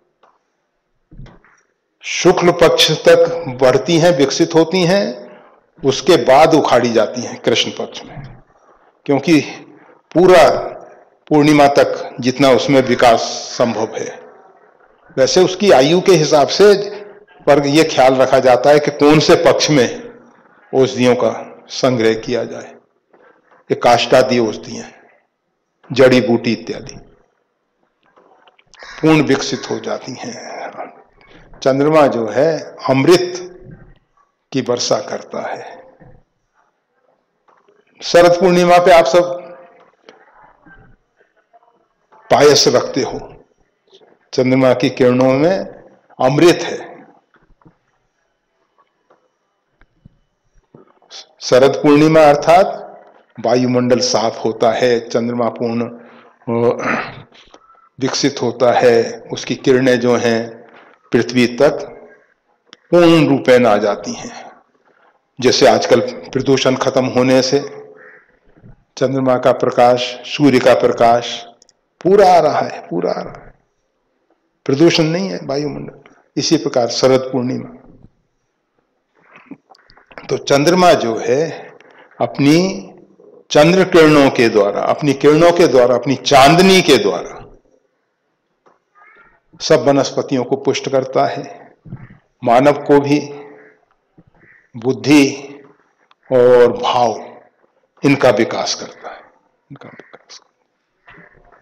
शुक्ल पक्ष तक बढ़ती हैं, विकसित होती हैं, उसके बाद उखाड़ी जाती हैं कृष्ण पक्ष में, क्योंकि पूरा पूर्णिमा तक जितना उसमें विकास संभव है। वैसे उसकी आयु के हिसाब से पर यह ख्याल रखा जाता है कि कौन से पक्ष में औषधियों का संग्रह किया जाए। ये काष्ठादि औषधियां, जड़ी बूटी इत्यादि पूर्ण विकसित हो जाती हैं। चंद्रमा जो है अमृत की वर्षा करता है। शरद पूर्णिमा पे आप सब पायस रखते हो। चंद्रमा की किरणों में अमृत है। शरद पूर्णिमा अर्थात वायुमंडल साफ होता है, चंद्रमा पूर्ण विकसित होता है, उसकी किरणें जो हैं पृथ्वी तक पूर्ण रूपेण आ जाती हैं। जैसे आजकल प्रदूषण खत्म होने से चंद्रमा का प्रकाश, सूर्य का प्रकाश पूरा आ रहा है, पूरा आ रहा है। प्रदूषण नहीं है वायुमंडल। इसी प्रकार शरद पूर्णिमा, तो चंद्रमा जो है अपनी चंद्र किरणों के द्वारा, अपनी किरणों के द्वारा, अपनी चांदनी के द्वारा सब वनस्पतियों को पुष्ट करता है, मानव को भी बुद्धि और भाव इनका विकास करता है, इनका विकास करता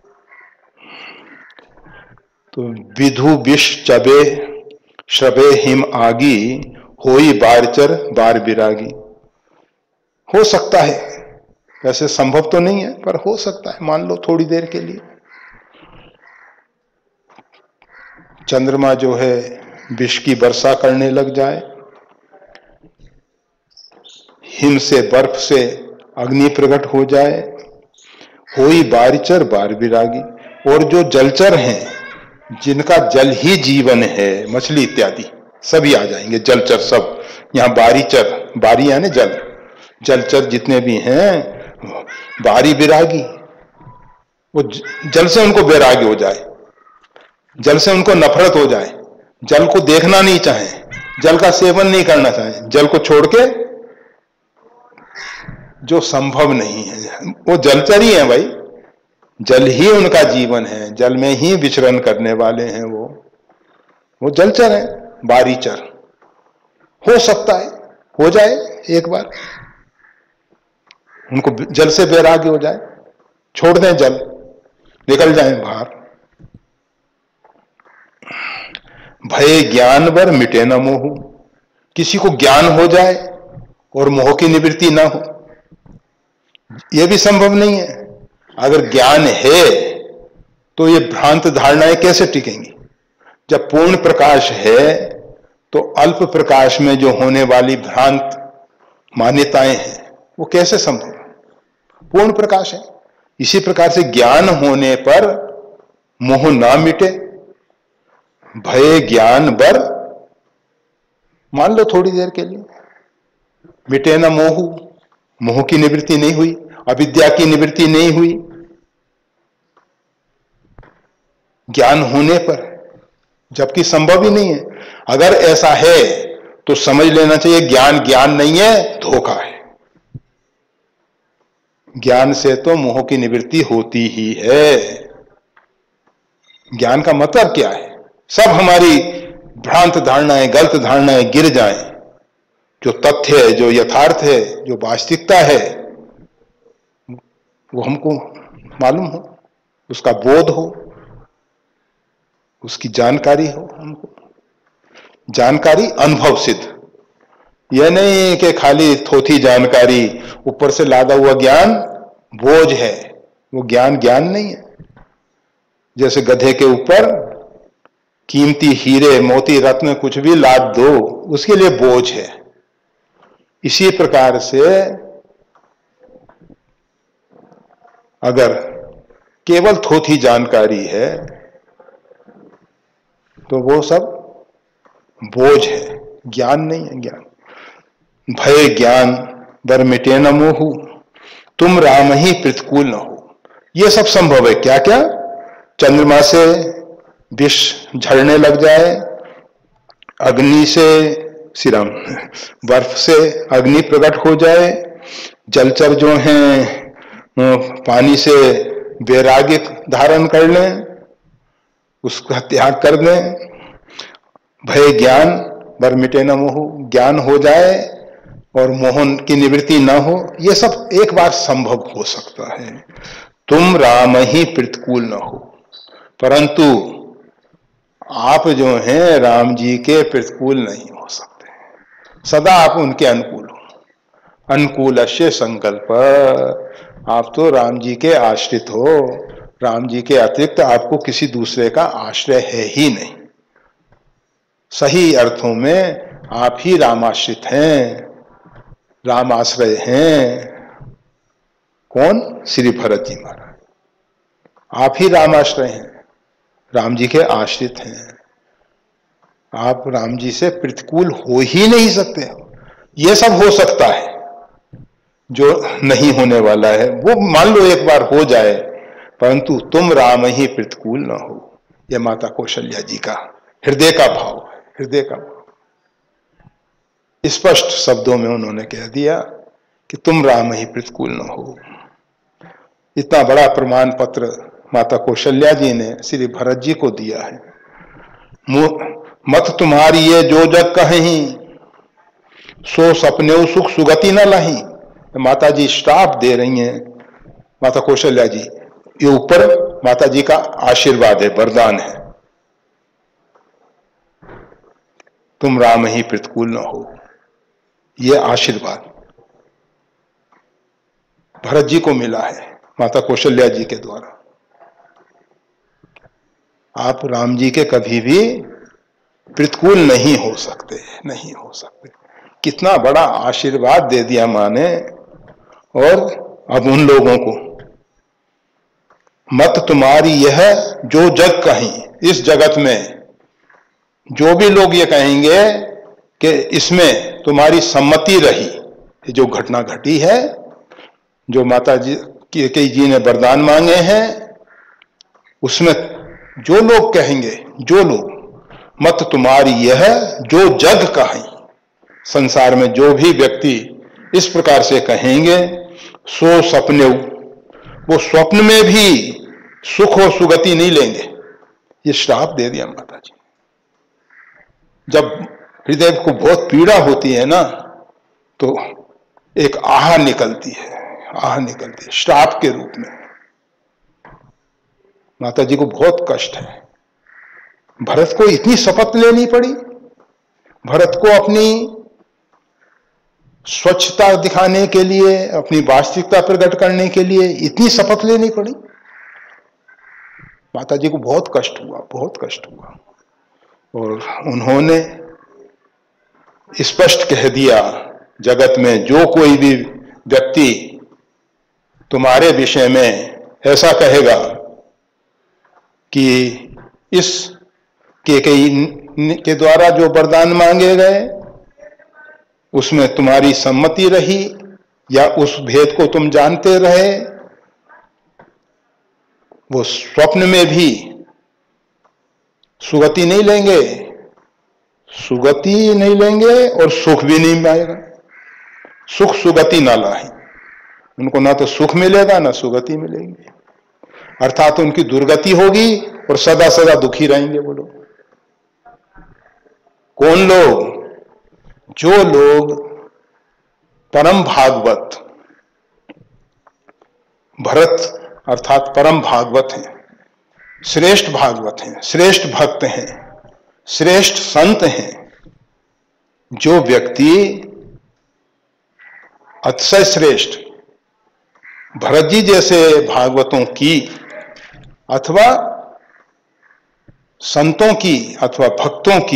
है। तो विधु विष चबे श्रबे हिम आगी, होई बारचर बार विरागी। हो सकता है, वैसे संभव तो नहीं है पर हो सकता है, मान लो थोड़ी देर के लिए चंद्रमा जो है विष की वर्षा करने लग जाए, हिम से बर्फ से अग्नि प्रकट हो जाए, होई बारिचर बार विरागी। और जो जलचर हैं जिनका जल ही जीवन है, मछली इत्यादि सभी आ जाएंगे, जलचर सब। यहाँ बारीचर, बारी यानी जल, जलचर जितने भी हैं बारी विरागी, वो जल से उनको वैराग्य हो जाए, जल से उनको नफरत हो जाए, जल को देखना नहीं चाहे, जल का सेवन नहीं करना चाहे, जल को छोड़ के, जो संभव नहीं है। वो जलचर ही है भाई, जल ही उनका जीवन है, जल में ही विचरण करने वाले हैं वो वो जलचर है, बारीचर। हो सकता है हो जाए एक बार, उनको जल से वैराग्य हो जाए, छोड़ दें जल, निकल जाएं बाहर। भय ज्ञान वर मिटे न मोह, किसी को ज्ञान हो जाए और मोह की निवृत्ति ना हो, यह भी संभव नहीं है। अगर ज्ञान है तो ये भ्रांत धारणाएं कैसे टिकेंगी? जब पूर्ण प्रकाश है तो अल्प प्रकाश में जो होने वाली भ्रांत मान्यताएं हैं वो कैसे संभव? पूर्ण प्रकाश है। इसी प्रकार से ज्ञान होने पर मोह ना मिटे, भय ज्ञान बर, मान लो थोड़ी देर के लिए, मिटे ना मोह, मोह की निवृत्ति नहीं हुई, अविद्या की निवृत्ति नहीं हुई। ज्ञान होने पर, जबकि संभव ही नहीं है। अगर ऐसा है तो समझ लेना चाहिए ज्ञान ज्ञान नहीं है, धोखा है। ज्ञान से तो मोह की निवृत्ति होती ही है। ज्ञान का मतलब क्या है? सब हमारी भ्रांत धारणाएं, गलत धारणाएं गिर जाएं, जो तथ्य है, जो यथार्थ है, जो वास्तविकता है वो हमको मालूम हो, उसका बोध हो, उसकी जानकारी हो। हमको जानकारी अनुभव सिद्ध, यह नहीं कि खाली थोथी जानकारी, ऊपर से लादा हुआ ज्ञान बोझ है। वो ज्ञान ज्ञान नहीं है। जैसे गधे के ऊपर कीमती हीरे मोती रत्न कुछ भी लाद दो, उसके लिए बोझ है। इसी प्रकार से अगर केवल थोथी जानकारी है तो वो सब बोझ है, ज्ञान नहीं है। ज्ञान भय ज्ञान बर मिटे न मोह, तुम राम ही प्रतिकूल न हो। ये सब संभव है। क्या क्या? चंद्रमा से विष झड़ने लग जाए, अग्नि से श्री राम बर्फ से अग्नि प्रकट हो जाए, जलचर जो हैं पानी से वैराग्य धारण कर लें, उसका त्याग कर दें। भय ज्ञान बर मिटे न मोह, ज्ञान हो जाए और मोहन की निवृत्ति न हो, यह सब एक बार संभव हो सकता है। तुम राम ही प्रतिकूल न हो, परंतु आप जो हैं राम जी के प्रतिकूल नहीं हो सकते। सदा आप उनके अनुकूल हो। अनुकूलस्य संकल्प, आप तो राम जी के आश्रित हो। राम जी के अतिरिक्त आपको किसी दूसरे का आश्रय है ही नहीं। सही अर्थों में आप ही रामाश्रित हैं, राम आश्रय हैं। कौन? श्री भरत जी महाराज। आप ही रामाश्रय हैं, राम जी के आश्रित हैं। आप राम जी से प्रतिकूल हो ही नहीं सकते हो। यह सब हो सकता है, जो नहीं होने वाला है वो मान लो एक बार हो जाए, परंतु तुम राम ही प्रतिकूल न हो, यह माता कौशल्या जी का हृदय का भाव है, हृदय का भाव। स्पष्ट शब्दों में उन्होंने कह दिया कि तुम राम ही प्रतिकूल न हो। इतना बड़ा प्रमाण पत्र माता कौशल्या जी ने श्री भरत जी को दिया है। मत तुम्हारी ये जो जग कहीं, सो सपने सुख सुगति न लही। माता जी श्राप दे रही हैं, माता कौशल्या जी, ये ऊपर माता जी का आशीर्वाद है, वरदान है, तुम राम ही प्रतिकूल न हो। ये आशीर्वाद भरत जी को मिला है माता कौशल्या जी के द्वारा। आप राम जी के कभी भी प्रतिकूल नहीं हो सकते, नहीं हो सकते। कितना बड़ा आशीर्वाद दे दिया मां ने। और अब उन लोगों को, मत तुम्हारी यह जो जग कहीं, इस जगत में जो भी लोग ये कहेंगे कि इसमें तुम्हारी सम्मति रही, जो घटना घटी है, जो माता जी की जी ने वरदान मांगे हैं, उसमें जो लोग कहेंगे, जो लोग, मत तुम्हारी यह जो जग कहीं, संसार में जो भी व्यक्ति इस प्रकार से कहेंगे, सो सपने, वो स्वप्न में भी सुख और सुगति नहीं लेंगे। ये श्राप दे दिया माता जी। जब हृदय को बहुत पीड़ा होती है ना, तो एक आह निकलती है, आह निकलती है श्राप के रूप में। माता जी को बहुत कष्ट है। भरत को इतनी शपथ लेनी पड़ी, भरत को अपनी स्वच्छता दिखाने के लिए, अपनी वास्तविकता प्रकट करने के लिए इतनी शपथ लेनी पड़ी। माता जी को बहुत कष्ट हुआ, बहुत कष्ट हुआ। और उन्होंने स्पष्ट कह दिया, जगत में जो कोई भी व्यक्ति तुम्हारे विषय में ऐसा कहेगा कि इस के, के, के द्वारा जो वरदान मांगे गए उसमें तुम्हारी सम्मति रही, या उस भेद को तुम जानते रहे, वो स्वप्न में भी सुगति नहीं लेंगे, सुगति नहीं लेंगे और सुख भी नहीं पाएगा। सुख सुगति ना लाए, उनको ना तो सुख मिलेगा ना सुगति मिलेगी, अर्थात उनकी दुर्गति होगी और सदा सदा दुखी रहेंगे वो लोग। कौन लोग? जो लोग परम भागवत, भरत अर्थात परम भागवत हैं, श्रेष्ठ भागवत हैं, श्रेष्ठ भक्त हैं, श्रेष्ठ संत हैं, जो व्यक्ति अतिशय श्रेष्ठ भरत जी जैसे भागवतों की अथवा संतों की अथवा भक्तों की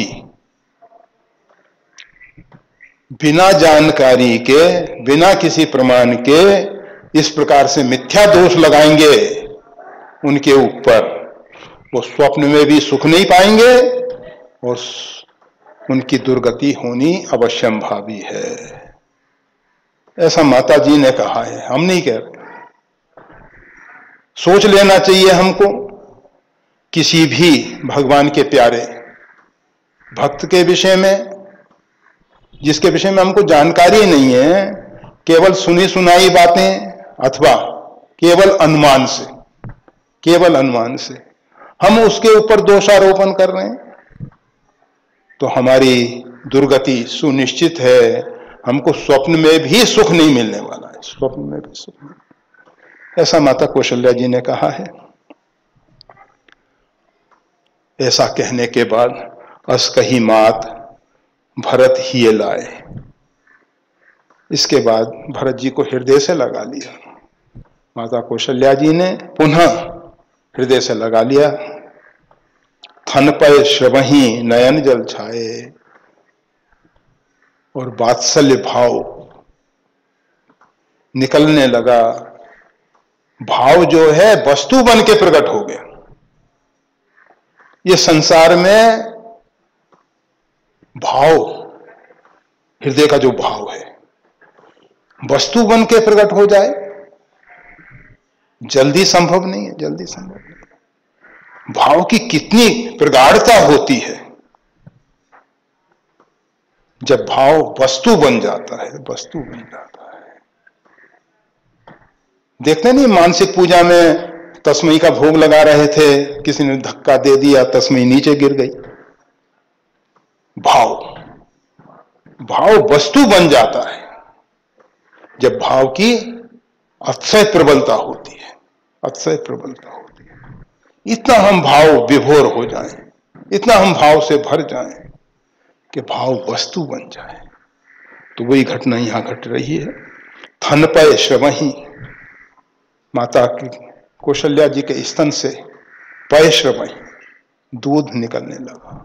बिना जानकारी के, बिना किसी प्रमाण के इस प्रकार से मिथ्या दोष लगाएंगे उनके ऊपर, वो स्वप्न में भी सुख नहीं पाएंगे और उनकी दुर्गति होनी अवश्यंभावी है। ऐसा माता जी ने कहा है, हम नहीं कह रहे। सोच लेना चाहिए हमको, किसी भी भगवान के प्यारे भक्त के विषय में, जिसके विषय में हमको जानकारी नहीं है, केवल सुनी सुनाई बातें अथवा केवल अनुमान से, केवल अनुमान से हम उसके ऊपर दोषारोपण कर रहे हैं, तो हमारी दुर्गति सुनिश्चित है। हमको स्वप्न में भी सुख नहीं मिलने वाला है, स्वप्न में भी सुख नहीं। ऐसा माता कौशल्या जी ने कहा है। ऐसा कहने के बाद अस कही मात भरत ही लाए, इसके बाद भरत जी को हृदय से लगा लिया। माता कौशल्या जी ने पुनः हृदय से लगा लिया। थन पय श्रवही नयन जल छाए, और वात्सल्य भाव निकलने लगा। भाव जो है वस्तु बन के प्रकट हो गया। ये संसार में भाव, हृदय का जो भाव है, वस्तु बन के प्रकट हो जाए, जल्दी संभव नहीं है, जल्दी संभव नहीं। भाव की कितनी प्रगाढ़ता होती है जब भाव वस्तु बन जाता है, वस्तु बन जाता है। देखते नहीं, मानसिक पूजा में तस्मई का भोग लगा रहे थे, किसी ने धक्का दे दिया, तस्मई नीचे गिर गई। भाव भाव वस्तु बन जाता है जब भाव की अतिशय प्रबलता होती है, अतिशय प्रबलता होती है। इतना हम भाव विभोर हो जाएं, इतना हम भाव से भर जाएं कि भाव वस्तु बन जाए। तो वही घटना यहां घट रही है। थन पय श्रवही, माता की कौशल्या जी के स्तन से पय श्रवही, दूध निकलने लगा।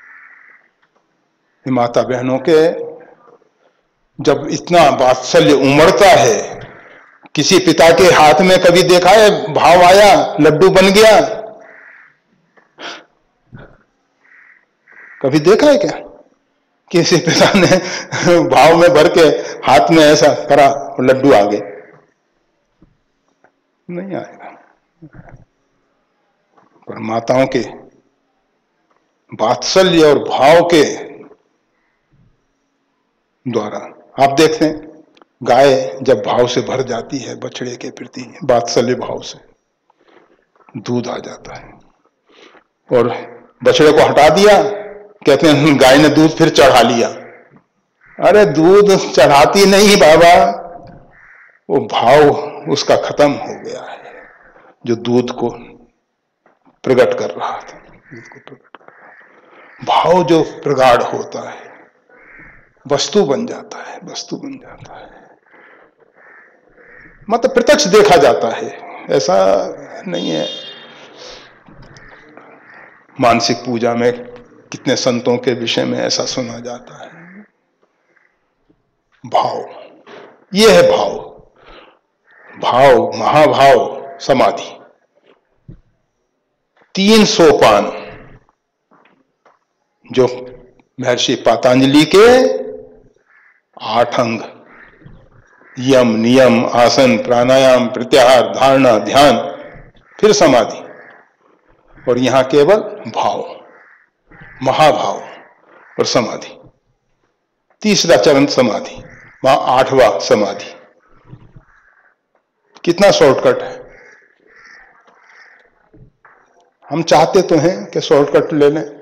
माता बहनों के जब इतना वात्सल्य उमड़ता है, किसी पिता के हाथ में कभी देखा है भाव आया लड्डू बन गया? कभी देखा है क्या किसी पिता ने भाव में भर के हाथ में ऐसा करा और लड्डू आ गए? नहीं आएगा। पर माताओं के वात्सल्य और भाव के द्वारा आप देखते हैं, गाय जब भाव से भर जाती है, बछड़े के प्रति वात्सल्य भाव से, दूध आ जाता है। और बछड़े को हटा दिया, कहते हैं गाय ने दूध फिर चढ़ा लिया। अरे दूध चढ़ाती नहीं बाबा, वो भाव उसका खत्म हो गया है जो दूध को प्रकट कर रहा था। दूध को प्रकट कर रहा था। भाव जो प्रगाढ़ होता है वस्तु बन जाता है, वस्तु बन जाता है। मतलब प्रत्यक्ष देखा जाता है, ऐसा नहीं है। मानसिक पूजा में कितने संतों के विषय में ऐसा सुना जाता है। भाव, ये है भाव। भाव, महाभाव, समाधि, तीन सोपान जो महर्षि पतंजलि के आठ अंग, यम, नियम, आसन, प्राणायाम, प्रत्याहार, धारणा, ध्यान, फिर समाधि, और यहां केवल भाव, महाभाव और समाधि। तीसरा चरण समाधि, वहां आठवां समाधि। कितना शॉर्टकट है। हम चाहते तो हैं कि शॉर्टकट ले लें,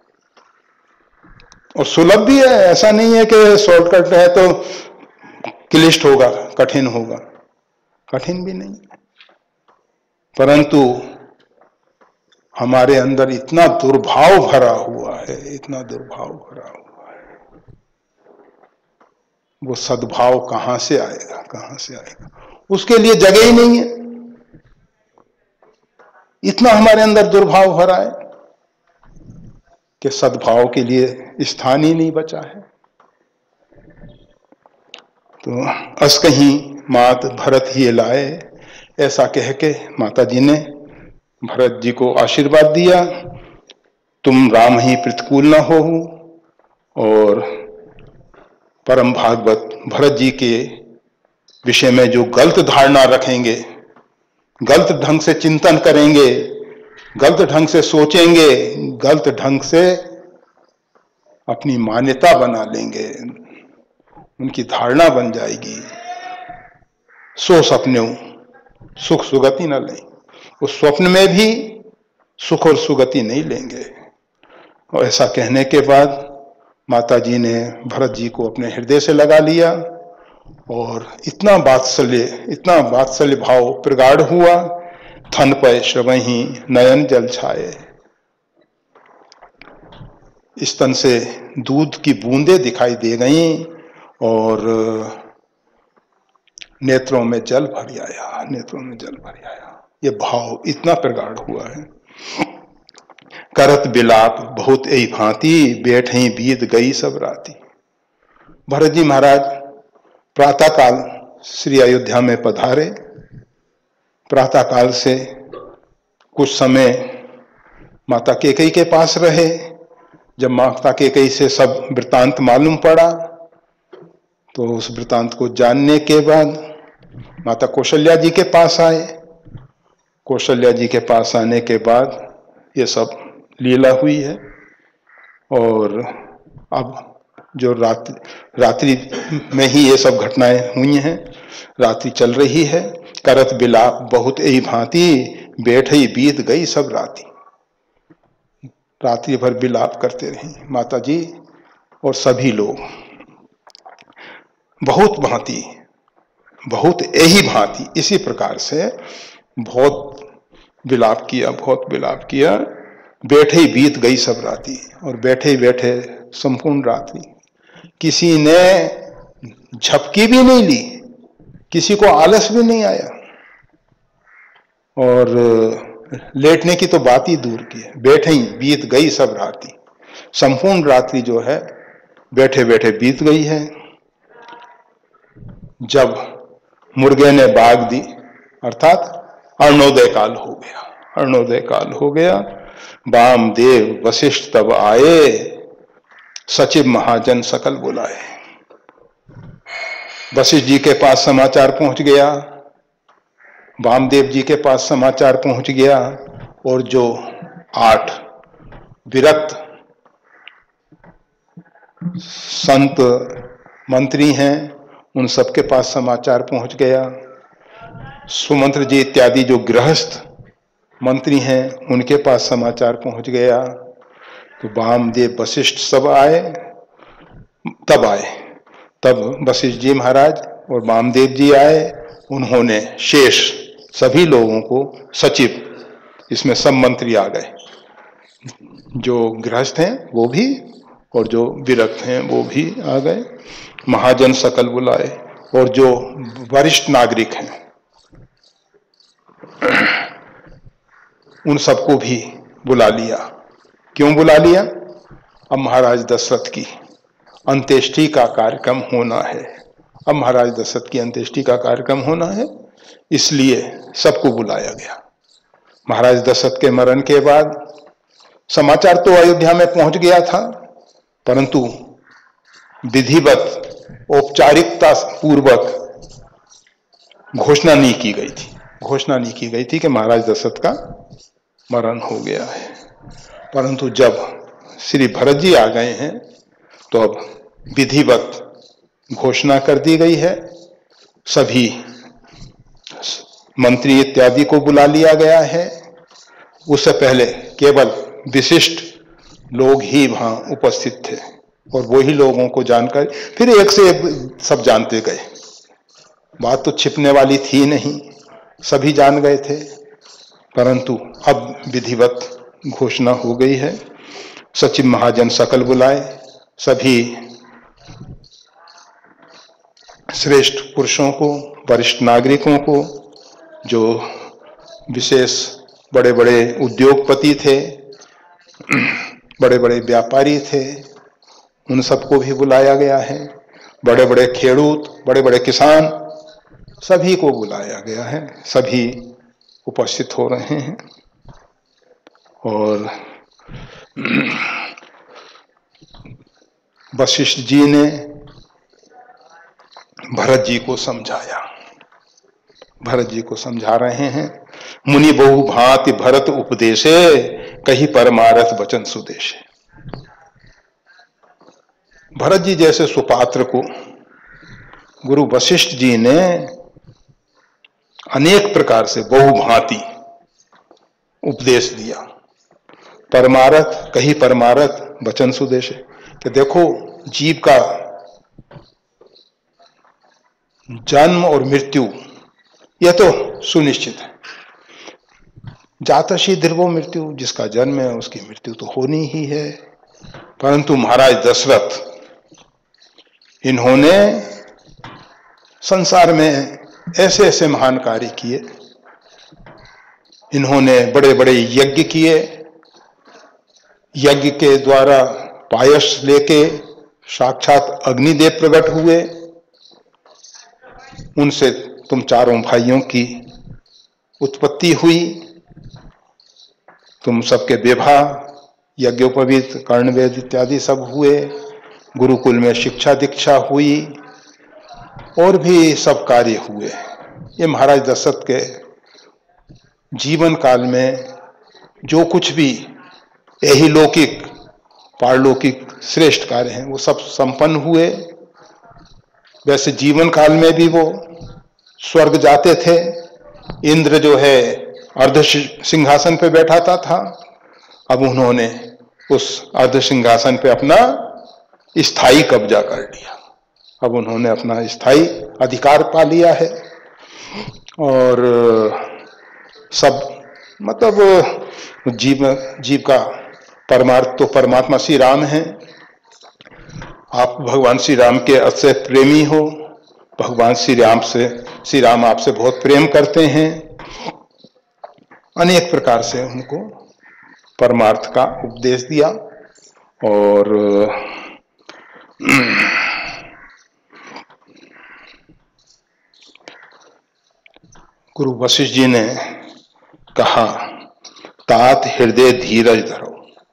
और सुलभ भी है। ऐसा नहीं है कि शॉर्टकट है तो क्लिष्ट होगा, कठिन होगा, कठिन भी नहीं। परंतु हमारे अंदर इतना दुर्भाव भरा हुआ है, इतना दुर्भाव भरा हुआ है, वो सद्भाव कहां से आएगा, कहां से आएगा? उसके लिए जगह ही नहीं है। इतना हमारे अंदर दुर्भाव भरा है कि सद्भाव के लिए स्थान ही नहीं बचा है। तो अस कहीं मात भरत ही लाए, ऐसा कह के माता जी ने भरत जी को आशीर्वाद दिया, तुम राम ही प्रतिकूल न हो। और परम भागवत भरत जी के विषय में जो गलत धारणा रखेंगे, गलत ढंग से चिंतन करेंगे, गलत ढंग से सोचेंगे, गलत ढंग से अपनी मान्यता बना लेंगे, उनकी धारणा बन जाएगी, सो सपने सुख सुगति न लें। उस स्वप्न में भी सुख और सुगति नहीं लेंगे। और ऐसा कहने के बाद माता जी ने भरत जी को अपने हृदय से लगा लिया, और इतना वात्सल्य, इतना वात्सल्य भाव प्रगाढ़ हुआ, थन पय श्रवही नयन जल छाए। स्तन से दूध की बूंदें दिखाई दे गईं और नेत्रों में जल भर आया, नेत्रों में जल भर आया। ये भाव इतना प्रगाढ़ हुआ है। करत बिलाप बहुत ऐ भांति, बैठे बीत गई सब राती। भरत जी महाराज प्रातः काल श्री अयोध्या में पधारे। प्रातः काल से कुछ समय माता कैकेयी के पास रहे। जब माता कैकेयी से सब वृतांत मालूम पड़ा तो उस वृतांत को जानने के बाद माता कौशल्या जी के पास आए। कौशल्या जी के पास आने के बाद ये सब लीला हुई है। और अब जो रात्रि रात्रि में ही ये सब घटनाएं हुई हैं, रात्रि चल रही है। करत बिलाप बहुत यही भांति, बैठई बीत गई सब राति। रात्रि भर बिलाप करते रही माता जी और सभी लोग, बहुत भांति, बहुत यही भांति, इसी प्रकार से बहुत विलाप किया, बहुत विलाप किया। बैठे ही बीत गई सब राति, और बैठे ही बैठे संपूर्ण रात्रि किसी ने झपकी भी नहीं ली, किसी को आलस भी नहीं आया, और लेटने की तो बात ही दूर की है। बैठे ही बीत गई सब रात्रि, संपूर्ण रात्रि जो है बैठे बैठे बीत गई है। जब मुर्गे ने बाग दी, अर्थात अरुणोदय काल हो गया, अरुणोदय काल हो गया। वामदेव वशिष्ठ तब आए, सचिव महाजन सकल बुलाए। वशिष्ठ जी के पास समाचार पहुंच गया, वामदेव जी के पास समाचार पहुंच गया, और जो आठ विरक्त संत मंत्री हैं उन सबके पास समाचार पहुंच गया। सुमंत्र जी इत्यादि जो गृहस्थ मंत्री हैं उनके पास समाचार पहुंच गया। तो वामदेव वशिष्ठ सब आए, तब आए तब वशिष्ठ जी महाराज और वामदेव जी आए। उन्होंने शेष सभी लोगों को, सचिव, इसमें सब मंत्री आ गए, जो गृहस्थ हैं वो भी और जो विरक्त हैं वो भी आ गए। महाजन सकल बुलाए, और जो वरिष्ठ नागरिक हैं उन सबको भी बुला लिया। क्यों बुला लिया? अब महाराज दशरथ की अंत्येष्टि का कार्यक्रम होना है। अब महाराज दशरथ की अंत्येष्टि का कार्यक्रम होना है, इसलिए सबको बुलाया गया। महाराज दशरथ के मरण के बाद समाचार तो अयोध्या में पहुंच गया था, परंतु विधिवत औपचारिकता पूर्वक घोषणा नहीं की गई थी घोषणा नहीं की गई थी कि महाराज दशरथ का मरण हो गया है। परंतु जब श्री भरत जी आ गए हैं तो अब विधिवत घोषणा कर दी गई है। सभी मंत्री इत्यादि को बुला लिया गया है। उससे पहले केवल विशिष्ट लोग ही वहां उपस्थित थे, और वही लोगों को जानकर फिर एक से एक सब जानते गए। बात तो छिपने वाली थी नहीं, सभी जान गए थे। परंतु अब विधिवत घोषणा हो गई है। सचिव महाजन सकल बुलाए, सभी श्रेष्ठ पुरुषों को, वरिष्ठ नागरिकों को, जो विशेष बड़े बड़े उद्योगपति थे, बड़े बड़े व्यापारी थे, उन सबको भी बुलाया गया है। बड़े बड़े खेडूत, बड़े बड़े किसान, सभी को बुलाया गया है। सभी उपस्थित हो रहे हैं। और वशिष्ठ जी ने भरत जी को समझाया, भरत जी को समझा रहे हैं। मुनि बहु भांति भरत उपदेशे, कही परमारथ वचन सुदेशे। भरत जी जैसे सुपात्र को गुरु वशिष्ठ जी ने अनेक प्रकार से बहुभांति उपदेश दिया। परमारथ, कही परमारथ वचन सुदेशे, कि देखो जीव का जन्म और मृत्यु यह तो सुनिश्चित है। जातशी ध्रुवो मृत्यु, जिसका जन्म है उसकी मृत्यु तो होनी ही है। परंतु महाराज दशरथ, इन्होंने संसार में ऐसे ऐसे महान कार्य किए, इन्होंने बड़े बड़े यज्ञ किए, यज्ञ के द्वारा पायस लेके साक्षात अग्निदेव प्रकट हुए, उनसे तुम चारों भाइयों की उत्पत्ति हुई, तुम सबके विवाह, यज्ञोपवीत, कर्णवेद इत्यादि सब हुए, गुरुकुल में शिक्षा दीक्षा हुई, और भी सब कार्य हुए। ये महाराज दशरथ के जीवन काल में जो कुछ भी यही लौकिक पारलौकिक श्रेष्ठ कार्य हैं वो सब संपन्न हुए। वैसे जीवन काल में भी वो स्वर्ग जाते थे। इंद्र जो है अर्ध सिंहासन पे बैठाता था, अब उन्होंने उस अर्ध सिंहासन पे अपना स्थायी कब्जा कर लिया। अब उन्होंने अपना स्थायी अधिकार पा लिया है। और सब मतलब जीव जीव का परमार्थ तो परमात्मा श्री राम है। आप भगवान श्री राम के अतिशय प्रेमी हो, भगवान श्री राम से श्री राम आपसे बहुत प्रेम करते हैं। अनेक प्रकार से उनको परमार्थ का उपदेश दिया। और गुरु वशिष्ठ जी ने कहा, तात हृदय धीरज धरो।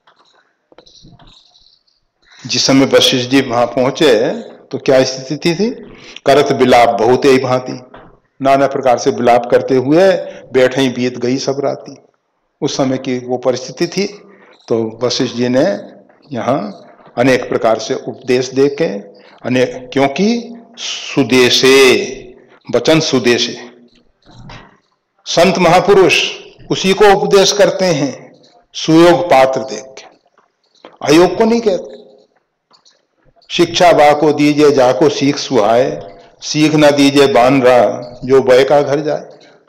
जिस समय वशिष्ठ जी वहां पहुंचे तो क्या स्थिति थी? करत बिलाप बहुत ही भांति, नाना प्रकार से विलाप करते हुए बैठे ही बीत गई सब राती। उस समय की वो परिस्थिति थी। तो वशिष्ठ जी ने यहाँ अनेक प्रकार से उपदेश देके अनेक, क्योंकि सुदेशे वचन सुदेशे, संत महापुरुष उसी को उपदेश करते हैं सुयोग पात्र देख के, अयोग को नहीं कहते। शिक्षा बा को दीजिए जाको सीख सुहाए, सीख ना दीजिए बान रहा जो बय का घर जाए।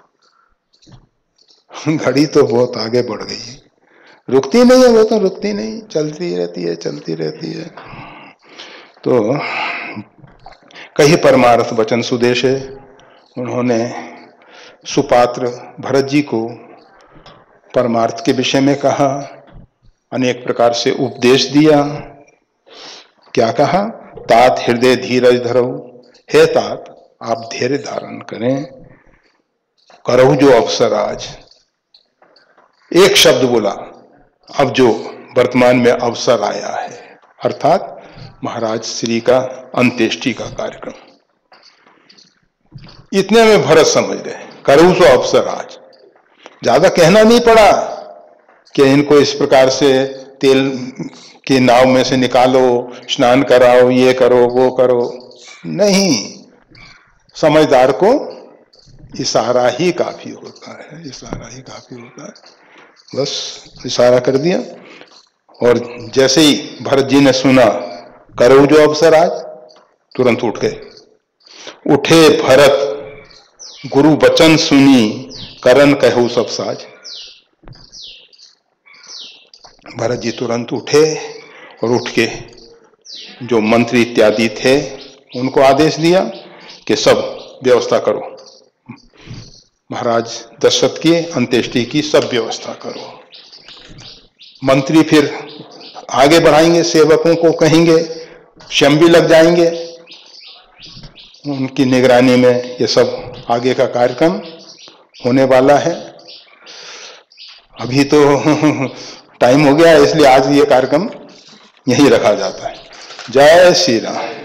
घड़ी तो बहुत आगे बढ़ गई है, रुकती नहीं है, वो तो रुकती नहीं, चलती रहती है चलती रहती है। तो कई परमार्थ वचन सुदेश है। उन्होंने सुपात्र भरत जी को परमार्थ के विषय में कहा, अनेक प्रकार से उपदेश दिया। क्या कहा? तात हृदय धीरज धरो। हे तात, आप धैर्य धारण करें, करो जो अवसर आज। एक शब्द बोला, अब जो वर्तमान में अवसर आया है, अर्थात महाराज श्री का अंत्येष्टि का कार्यक्रम। इतने में भरत समझ गए, करो सो अवसर आज। ज्यादा कहना नहीं पड़ा कि इनको इस प्रकार से तेल की नाव में से निकालो, स्नान कराओ, ये करो वो करो, नहीं। समझदार को इशारा ही काफी होता है, इशारा ही काफी होता है। बस इशारा कर दिया और जैसे ही भरत जी ने सुना करो जो अवसर आज, तुरंत उठ गए। उठे भरत गुरु वचन सुनी, करन कहो सब साज। भरत जी तुरंत उठे और उठ के जो मंत्री इत्यादि थे उनको आदेश दिया कि सब व्यवस्था करो, महाराज दशरथ की अंत्येष्टि की सब व्यवस्था करो। मंत्री फिर आगे बढ़ाएंगे, सेवकों को कहेंगे, स्वयं भी लग जाएंगे उनकी निगरानी में। ये सब आगे का कार्यक्रम होने वाला है। अभी तो टाइम हो गया, इसलिए आज ये कार्यक्रम यहीं रखा जाता है। जय श्री राम।